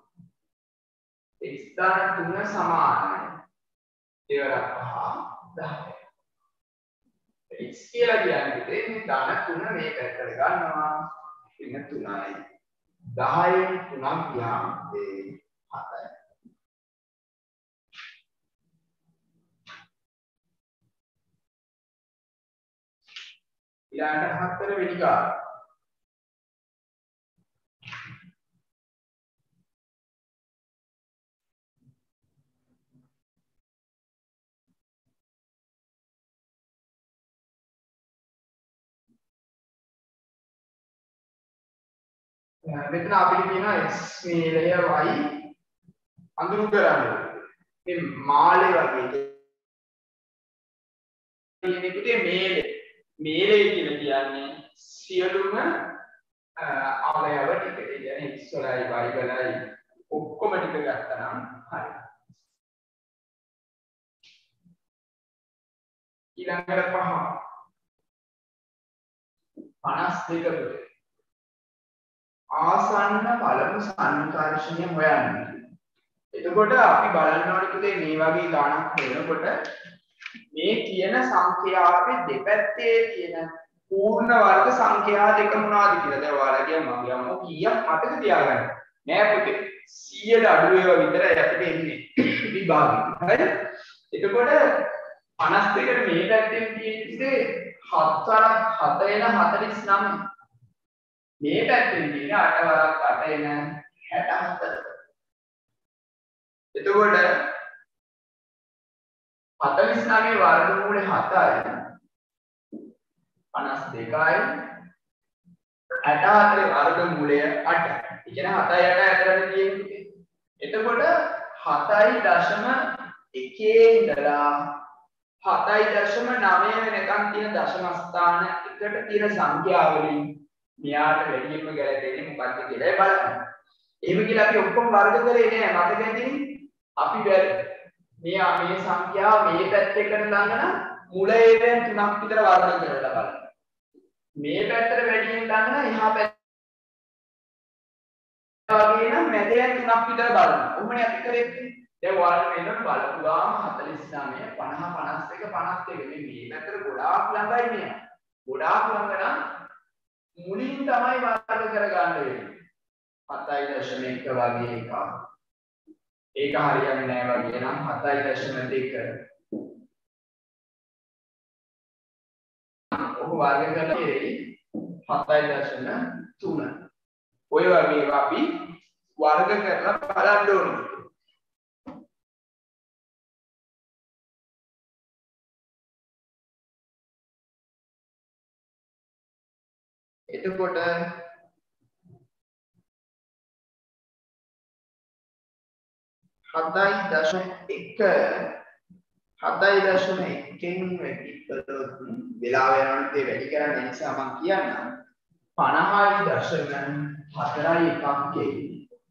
S1: x දාන තුන සමානයි. ඒවල පහ දහය. x කියලා කියන්නේ මේ දාන තුන මේ පැත්තට ගන්නවා. ඉන්න තුනයි. දහයෙන් තුනක් ගියාම ඒ හතයි. ඊළඟට හතර වෙනි ගාන. මෙතන අපිට තියෙනවා x මේලය y අඳුරු කරන්න. මේ මාළේ වගේ ඉන්නේ පුතේ මේලේ. මේලේ කියලා කියන්නේ සියලුම අවයව ටික. ඒ කියන්නේ x වලයි y වලයි ඔක්කොම ටික ගත්තා නම් හරි. ඊළඟට පහ පනස් දෙක පුතේ. ආසන්න පළමු සංකර්ෂණය හොයන්න. එතකොට අපි බලන්න ඕනේ පුතේ මේ වගේ ගාණක් වෙනකොට මේ කියන සංඛ්‍යාවේ දෙපැත්තේ තියෙන පූර්ණ වර්ග සංඛ්‍යා දෙක මොනවද කියලා. දැන් ඔයාලා කියනවා මම යමු කීයක් මතක තියාගන්න. නෑ පුතේ සීයට අඩු ඒවා විතරයි අපිට එන්නේ විභාගෙ. හරිද? එතකොට පනස් දෙකට මේ පැත්තෙන් තියෙන්නේ හත් වරක් හත එන හතළිස් නවය. මේ පැත්තෙන් තියෙන අට වරක් අට එන හැට හතර. එතකොට හතළිස් නවය වර්ගමූලය හතයි. පනස් දෙකයි. අට හතරේ වර්ගමූලය අට. ඒ කියන්නේ හතයි අටයි අතරේ තියෙන්නේ. එතකොට හතයි දශම එකේ ඉඳලා හතයි දශම නවය වෙනකන් තියෙන දශම ස්ථාන එකට තියෙන සංඛ්‍යාවලින් මෙයාට වැඩියෙන්ම ගැලපෙන්නේ මොකක්ද කියලා බලන්න. එහෙම කියලා අපි ඔක්කොම වර්ග කරේ නෑ. මතක ඇතිනේ. අපි මේ මේ සංඛ්‍යාව මේ පැත්තකට ළඟන මුල ඒවෙන් තුනක් විතර වර්ග කරලා බලන්න. මේ පැත්තට වැඩියෙන් ළඟන එහා පැත්ත වගේ නම් මැදයන් තුනක් විතර බලන්න. ඔහොමනේ අපි කරේ. දැන් ඔයාලා මෙන්න බලපුවාම හතළිස් නවය පනහ පනස් දෙක පනස් දෙක මේ මේ පැත්තට ගොඩාක් ළඟයි මෙයා. ගොඩාක් ළඟ නම් මුලින් තමයි වර්ග කරගන්න වෙන්නේ. හතයි දශම එක වගේ එකක්. ඒක හරියන්නේ නැහැ වගේ නම් හතයි දශම දෙක. ඔක වර්ග කරලා ඉරෙයි හතයි දශම තුන. ඔය වගේ අපි වර්ග කරලා බලන්න ඕනේ. එතකොට හතයි දශම එක හතයි දශම එකෙන් වැඩි කළොත් වෙලාව යනකොට ඒ වැඩි කරන්න නිසා මම කියන්නම් පනහයි දශම හතරයි එකක් එයි.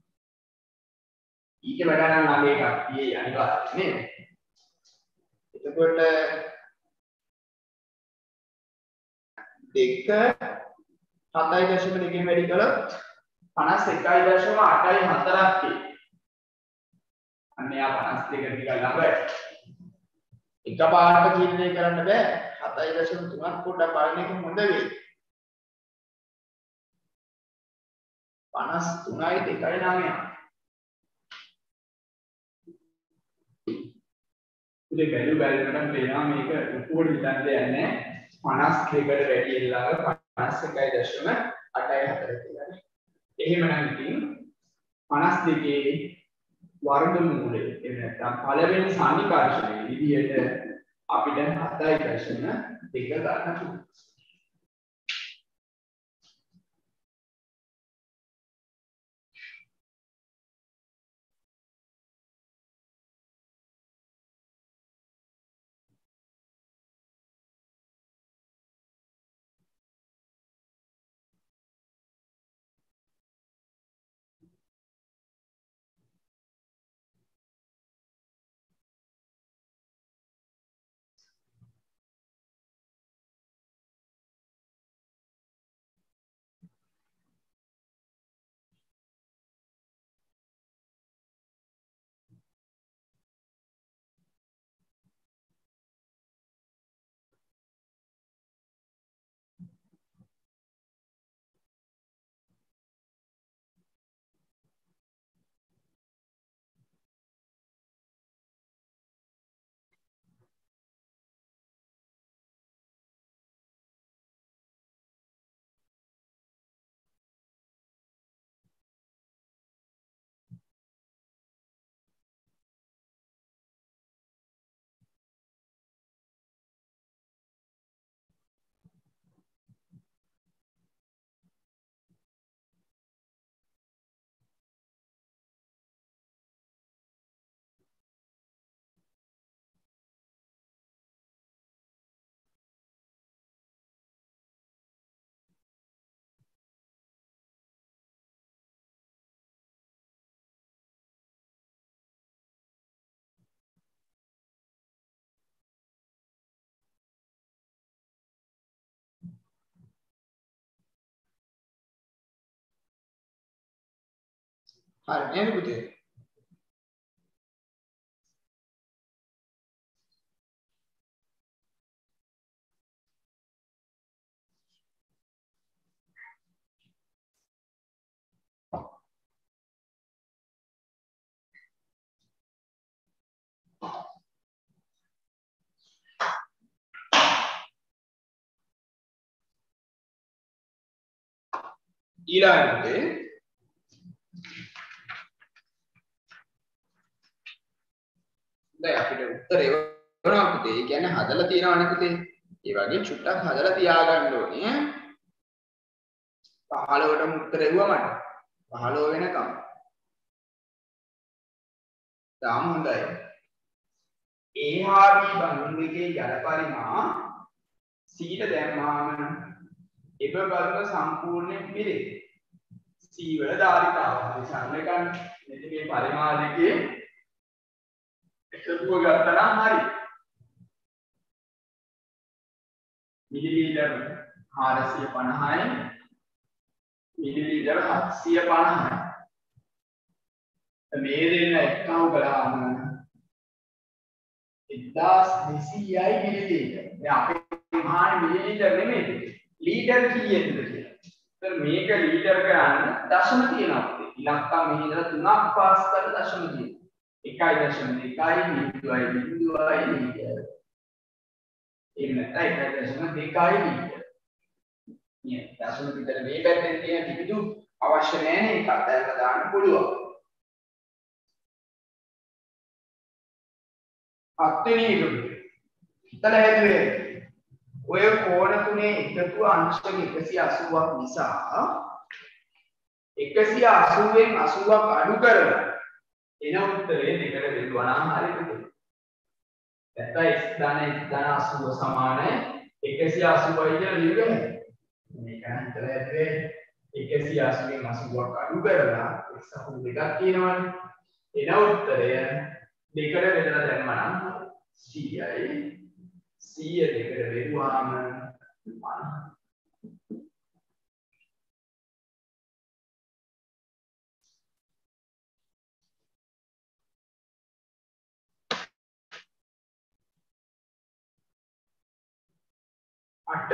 S1: ඊට වඩා නම් ළඟ එකක් තියෙයි අනිවාර්යයෙන් නේද? එතකොට දෙක හතයි දශම දෙකෙන් වැඩි කළොත් පනස් එකයි දශම අටයි හතරක් එයි. අන්න යා පනස් දෙක ටික ළඟයි. එකපාරට තීරණය කරන්න බෑ. හතයි දශම තුනක් පොඩ්ඩක් බලන එක හොඳ වෙයි. පනස් තුනයි දෙකයි නවයයි. ඉතින් බැලු බැලමට පේනවා මේක උඩට හිතන්න දෙයක් නැහැ. පනස් දෙකට වැඩි ළඟ පනස් එකයි දශම අටයි හතරයි කියලා. එහෙමනම් ඉතින් පනස් දෙකේ වර්ගමූලය එහෙම නැත්නම් පළවෙනි සානිකර්ෂණයේ විදිහට අපිට හතයි දශම දෙක ගන්න පුළුවන්. හරි නේද පුතේ? ඊළඟට දැන් අපිට උත්තරේ වෙනවා පුතේ. ඒ කියන්නේ හදලා තියනවනේ පුතේ. ඒ වගේ චුට්ටක් හදලා තියාගන්න ඕනේ. පහළොවටම උත්තර එවුවා මට. පහළොව වෙනකම්. තාම හොඳයි. A හා B බඳුන් දෙකේ ජල පරිමා C ට දැම්මාම එබ බඳුන සම්පූර්ණයෙන් පිරේ. C වල ධාරිතාව හරිසන්න ගන්න. මෙන්න මේ පරිමා දෙකේ එකතුව ගත්තා නම් හරි. මිලිලීටර් හාරසිය පනහයි මිලිලීටර් හත්සිය පනහයි. මේ දෙන්න එක්කව කළාම එක්දාස් දෙසීයයි මිලිලීටර්. දැන් අපේ මහානේ මිලිලීටර් නෙමෙයි. ලීටර් කීයද කියලා. ඒතර මේක ලීටර් කරන්න දශම තියෙනවා. ඉලක්කම් මෙහි ඉඳලා තුනක් පාස් කරලා දශම තියෙනවා. එකයි දශම දෙකයි බිංදුවයි බිංදුවයි ලීටර්. එහෙම නැත්නම් එකයි දශම දෙකයි ලීටර්. මේ දශම විතර මේ පැත්තෙන් තියෙන පිටු අවශ්‍ය නැහැ නේ. එකක් දැම්ම දාන්න පුළුවන්. හත්වෙනි එක හිතලා හැදුවේ ඔය කෝණ තුනේ එකතුව අංශක එකසිය අසූවක් නිසා එකසිය අසූවෙන් අසූවක් අඩු කරලා එන උත්තරේ දෙකට බෙදුවා නම් හරියද? නැත්නම් x ධන x ධන අසූව සමානයි එකසිය අසූවයි කියලා ලියුවේ. මේක හිතලා ඇද්දේ එකසිය අසූවෙන් අසූවක් අඩු කරලා x අසූ දෙකක් තියෙනවනේ. එන උත්තරය දෙකට බෙදලා දැම්මා නම් සීයයි සීය දෙකට බෙදුවාම අට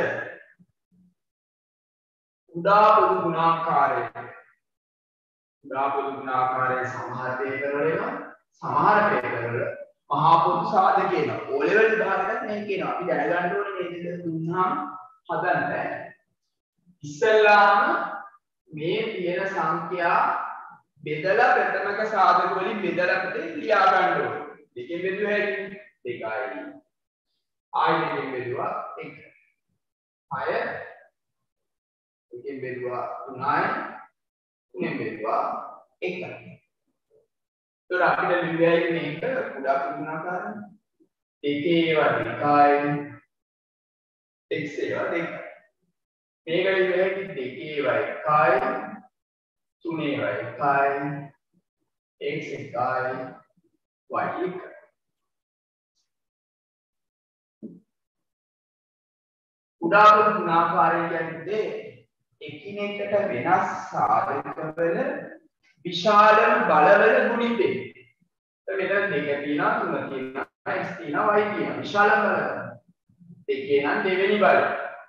S1: උදා පොදු ගුණාකාරය උදා පොදු ගුණාකාරයේ සමහර පේපර් වල එනවා සමහර පේපර් වල මහා පොදු සාධක එනවා ඕ ලෙවල් විභාගයක් මේ කියනවා අපි දැනගන්න ඕනේ මේ දෙක දුන්නාම හදන්න ඉස්සෙල්ලාම මේ තියෙන සංඛ්‍යා බෙදලා ප්‍රථමක සාධක වලින් බෙදලා ලියා ගන්න ඕනේ දෙකෙන් බෙදුව හැටි දෙකයි ආයි දෙකෙන් බෙදුවා එක හය එකෙන් බෙදුවා තුනයි තුනෙන් බෙදුවා එකයි. ඒතර අපිට ලියුවයි මේක කුඩා පුදුනාකාරයි. දෙකේ ඒවා දෙකයි x ඒවා දෙකයි. මේක ලියුවයි දෙකේ ඒවා එකයි තුනේ ඒවා එකයි x එකයි y එකයි. කුඩා පොදු ගුණාකාරය කියන්නේ එකිනෙකට වෙනස් සාධකවල විශාලම බලවල ගුණිතේ. මෙතන දෙක තියෙනවා තුන තියෙනවා x තියෙනවා y තියෙනවා විශාලම බලවල. දෙකේ නම් දෙවෙනි බල.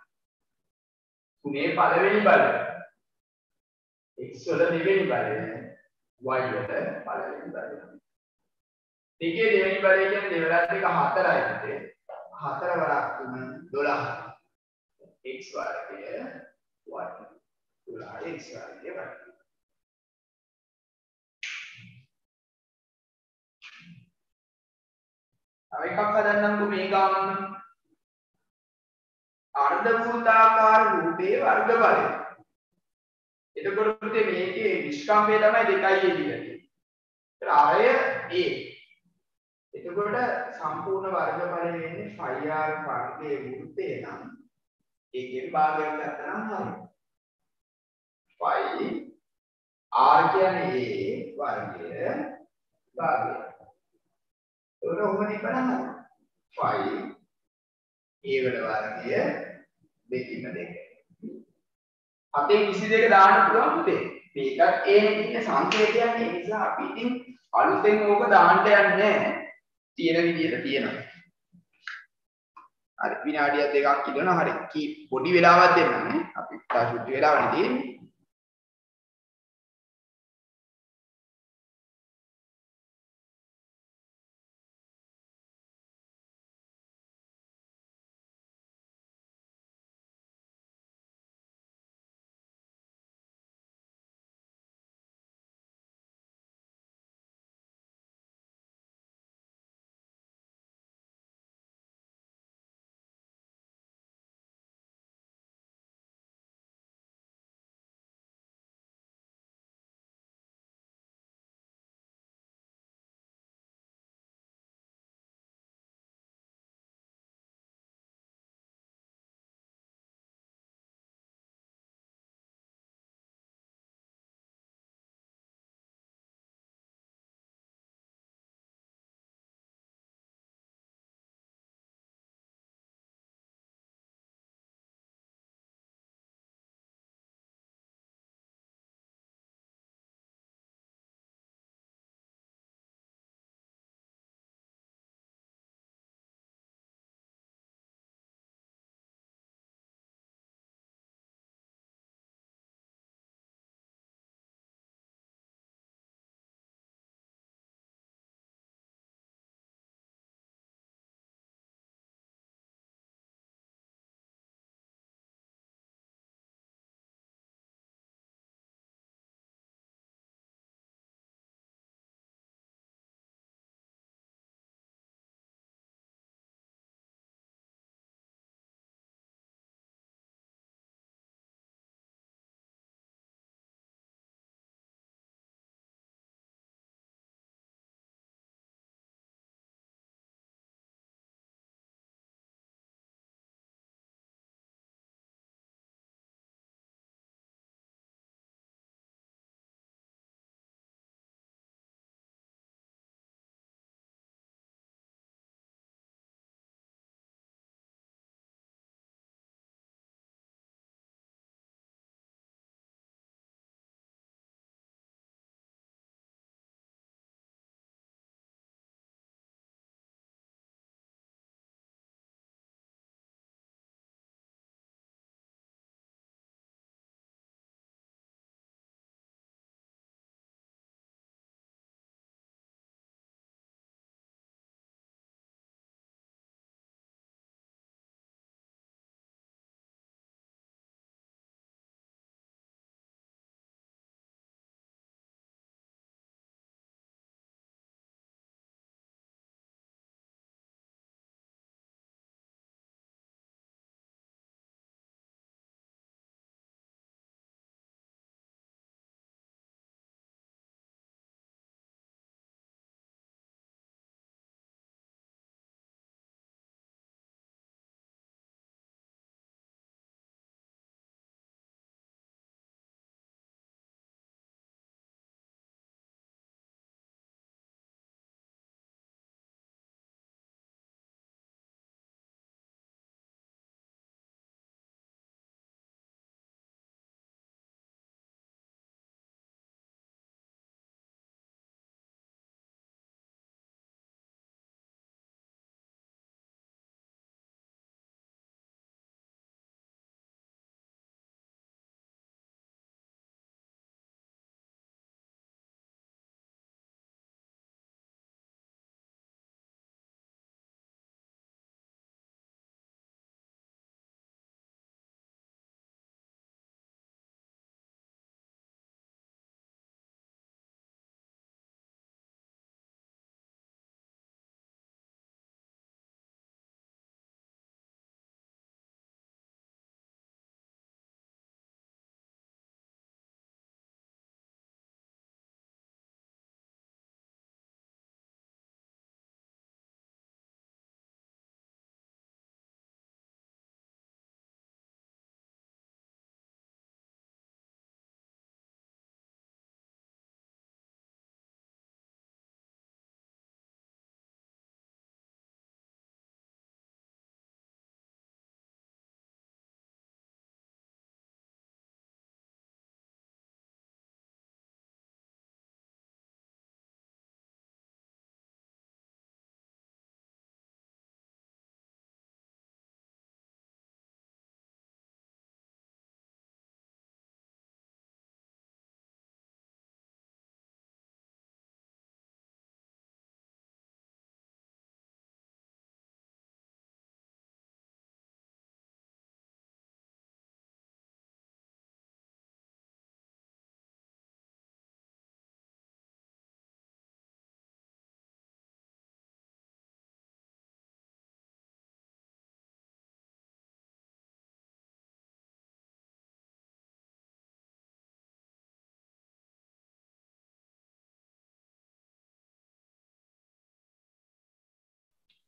S1: තුනේ පළවෙනි බල. x වල දෙවෙනි බලය y වල පළවෙනි බලය. දෙකේ දෙවෙනි බලය කියන්නේ දෙවලත් දෙක හතරයි හිතේ. හතර වරක් තුන දොළහ. x වර්ගය y තුලා x වර්ගය වර්ගය. තව එකක් හදන්නම්කෝ මේ ගාමන්න. අර්ධ වෘත්තාකාර රූපයේ වර්ග බලය. එතකොට මේකේ නිෂ්කම්භය තමයි දෙකයි එළියට. ඒතර අරය a. එතකොට සම්පූර්ණ වර්ග බලය වෙන්නේ ෆයි ආර් වර්ගයේ වෘත්තය නම් ඒකෙන් භාගයක් ගත්තා නම් හරියි. ෆයි r කියන්නේ a වර්ගය භාගය. ඒක ඔහොම තිබ්බනම් හරියි. ෆයි a වල වර්ගය දෙකකින් දෙක. අපේ විසි දෙක දාන්න පුළුවන් පුතේ. මේකත් a නේ ඉන්නේ සංකේතයක් නේ. ඒ නිසා අපි ඉතින් අලුතෙන් ඕක දාන්න යන්නේ නැහැ. තියෙන විදිහට තියෙනවා. හරි විනාඩියක් දෙකක් ඉඳලා හරි කී පොඩි වෙලාවක් දෙන්න නේ අපි තා සුද්ධ වෙලාවනේ තියෙන්නේ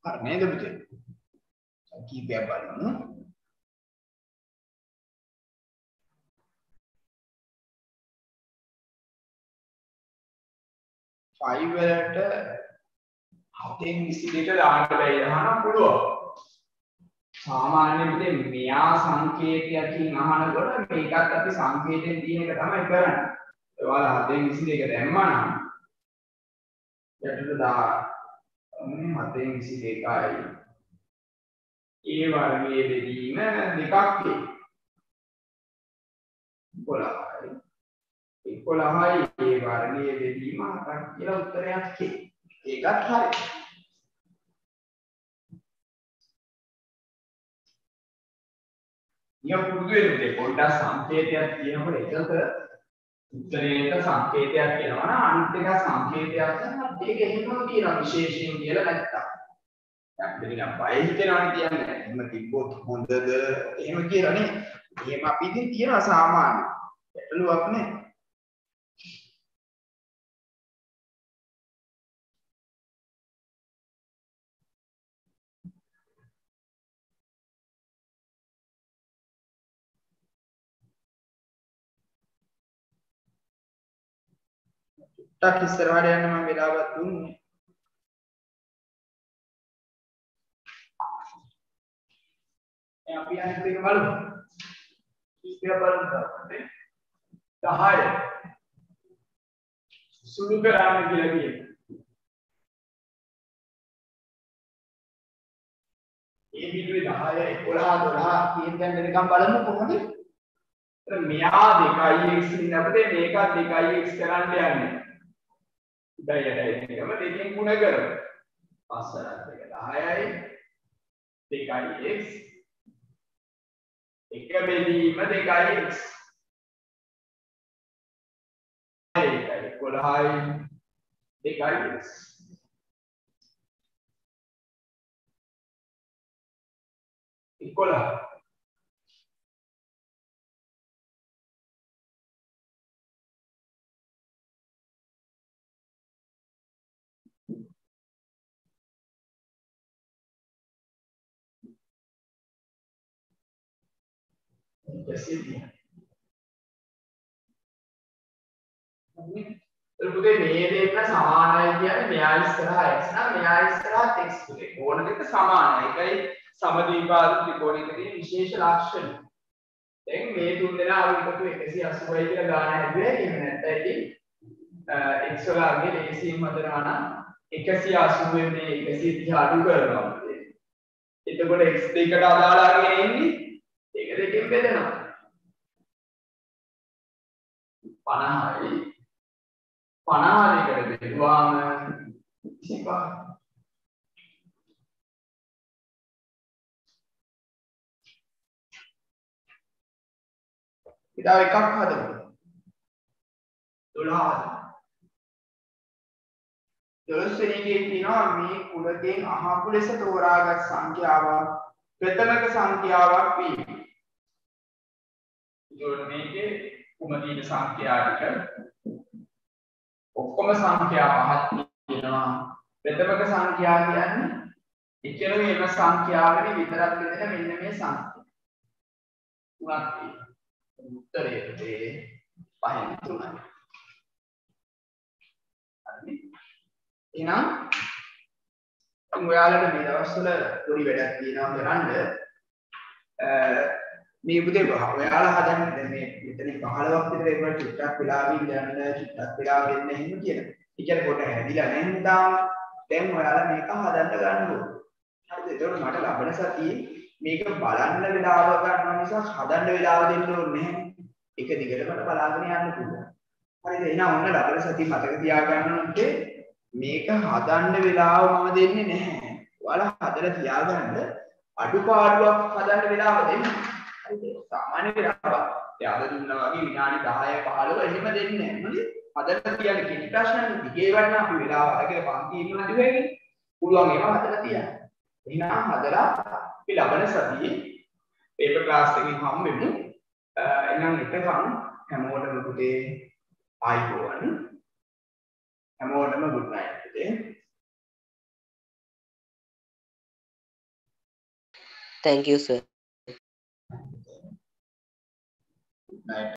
S1: හරි නේද පුතේ? කීපයක් බලමු. five වලට හතෙන් විසි දෙක දාන්න බැරි අහන්න පුළුවන්. සාමාන්‍යයෙන් පුතේ මෙයා සංකේතයකින් අහනකොට මේකත් අපි සංකේතයෙන් දින එක තමයි කරන්නේ. ඔයාලා හතෙන් විසි දෙක දැම්මා නම් යටට දාන්න හතෙන් විසි දෙකයි ඒ වර්ගයේ බෙදීම දෙකක් එකොළහයි එකොළහයි ඒ වර්ගයේ බෙදීම හතක් කියලා උත්තරයක් තියෙනවා. ඒකත් හරි. නියම පුරුදු වෙන්නේ පොඩ්ඩක් සංකේතයක් කියනකොට එකක උත්තරේට සංකේතයක් කියනවා නම් අනිත් එක සංකේතයක් නම් ඒක එහෙමම කියනවා විශේෂයෙන් කියලා නැත්තම්. දැන් දෙන්න බය හිතෙනවනේ කියන්නේ. එහෙම තිබ්බොත් හොඳද? එහෙම කියලා නේ. එහෙම අපි ඉතින් කියනවා සාමාන්‍ය. ගැටලුවක් නෑ. ටක් ඉස්සරහට යන්න මම වෙලාවක් දුන්නේ. දැන් අපි අනිත් එක බලමු. ඉස්සර බලමු. දහය සුළු කරන්න කියලා කියනවා. ඒ බිඳුවේ දහය එකොළහ දොළහ කියන තැන වෙනකම් බලමු කොහොමද? එතන මෙයා දෙකයි x ඉන්න අපිට මේකත් දෙකයි x කරන්න යන්නේ. දෙයයටම දෙකෙන් ගුණ කරමු. පස්සට දෙක දහයයි දෙකයි x එක බෙදීම දෙකයි x ඒකයි එකොළහයි දෙකයි x එකොළහ Jadi, පුතේ මේ දෙක සමානයි කියන්නේ මෙයා ඉස්සරහා x නම් මෙයා ඉස්සරහා x පුතේ. ඕන දෙක සමානයි. ඒකයි සමද්විපාද ත්‍රිකෝණයක තියෙන විශේෂ ලක්ෂණ. දැන් මේ තුන් දෙනා අවිකතු එකසිය අසූවයි කියලා ගාන හැදුවේ. එහෙම නැත්නම් ඉතින් x වල අගේ දෙකසියෙන් හදනවා නම් එකසිය අසූවෙන් මේ එකසිය තිහ අඩු කරනවා පුතේ. එතකොට x දෙකට අදාළ අගේ එන්නේ ඒක දෙකෙන් බෙදෙනවා. පනහයි පනහ දෙකට බෙදුවාම විසිපහ. ඊට එකක් හදමු. දොළහ හදමු. දොළොස් වෙනි එකේ තියෙනවා මේ කුලයෙන් අහපු ලෙස තෝරාගත් සංඛ්‍යාවක් ප්‍රථමක සංඛ්‍යාවක් වීම. ඒකෝට මේකේ කුමදීන සංඛ්‍යා ටික ඔක්කොම සංඛ්‍යා පහක් තියෙනවා. ප්‍රථමක සංඛ්‍යා කියන්නේ එක්කෙනෙක් එම සංඛ්‍යාවනේ විතරක් දෙන මෙන්න මේ සංඛ්‍යා. තුනක් තියෙනවා. උත්තරයේ පහෙන් තුනයි. හරි. එහෙනම් ඔයාලට මේ දවස්වල පොඩි වැඩක් තියෙනවා කරන්න. මේ පුතේ ඔයාලා හදන්නේ දැන් මේ මෙතන පහළොවක් විතර ඒකට චුට්ටක් වෙලාවින් යන්න චුට්ටක් වෙලා වෙන්න එහෙම කියන. ඒ කියන්නේ කොට හැදිලා නැහැ තාම. දැන් ඔයාලා මේක හදන්න ගන්න ඕනේ. හරිද? ඒකට මට ලබන සතියේ මේක බලන්න වෙලාව ගන්න නිසා හදන්න වෙලාව දෙන්න ඕනේ නැහැ. ඒක දිගටම බලාගෙන යන්න පුළුවන්. හරිද? එහෙනම් ඔන්න ලබන සතිය මතක තියාගන්න ඕනේ මේක හදන්න වෙලාව මම දෙන්නේ නැහැ. ඔයාලා හදලා තියාගන්න අඩුපාඩුවක් හදන්න වෙලාව දෙන්න. සාමාන්‍ය වෙලාවක්. ඒ අද දුන්නා වගේ විනාඩි දහය පහළොව එහෙම දෙන්නේ නැහැ. හොඳේ. හදලා තියන්න කිසි ප්‍රශ්නයක් දිගේ වන්න අපි වෙලාව අරගෙන පන්ති ඉන්න නැති වෙන්නේ. පුළුවන් ඒවා හදලා තියන්න. එහෙනම් හදලා අපි ලබන සතියේ පේපර් ක්ලාස් එකකින් හම් වෙමු. එහෙනම් එතකන් හැමෝටම පුතේ ආයිබෝවන්. හැමෝටම good night පුතේ.
S2: Thank you, sir.
S1: Good night.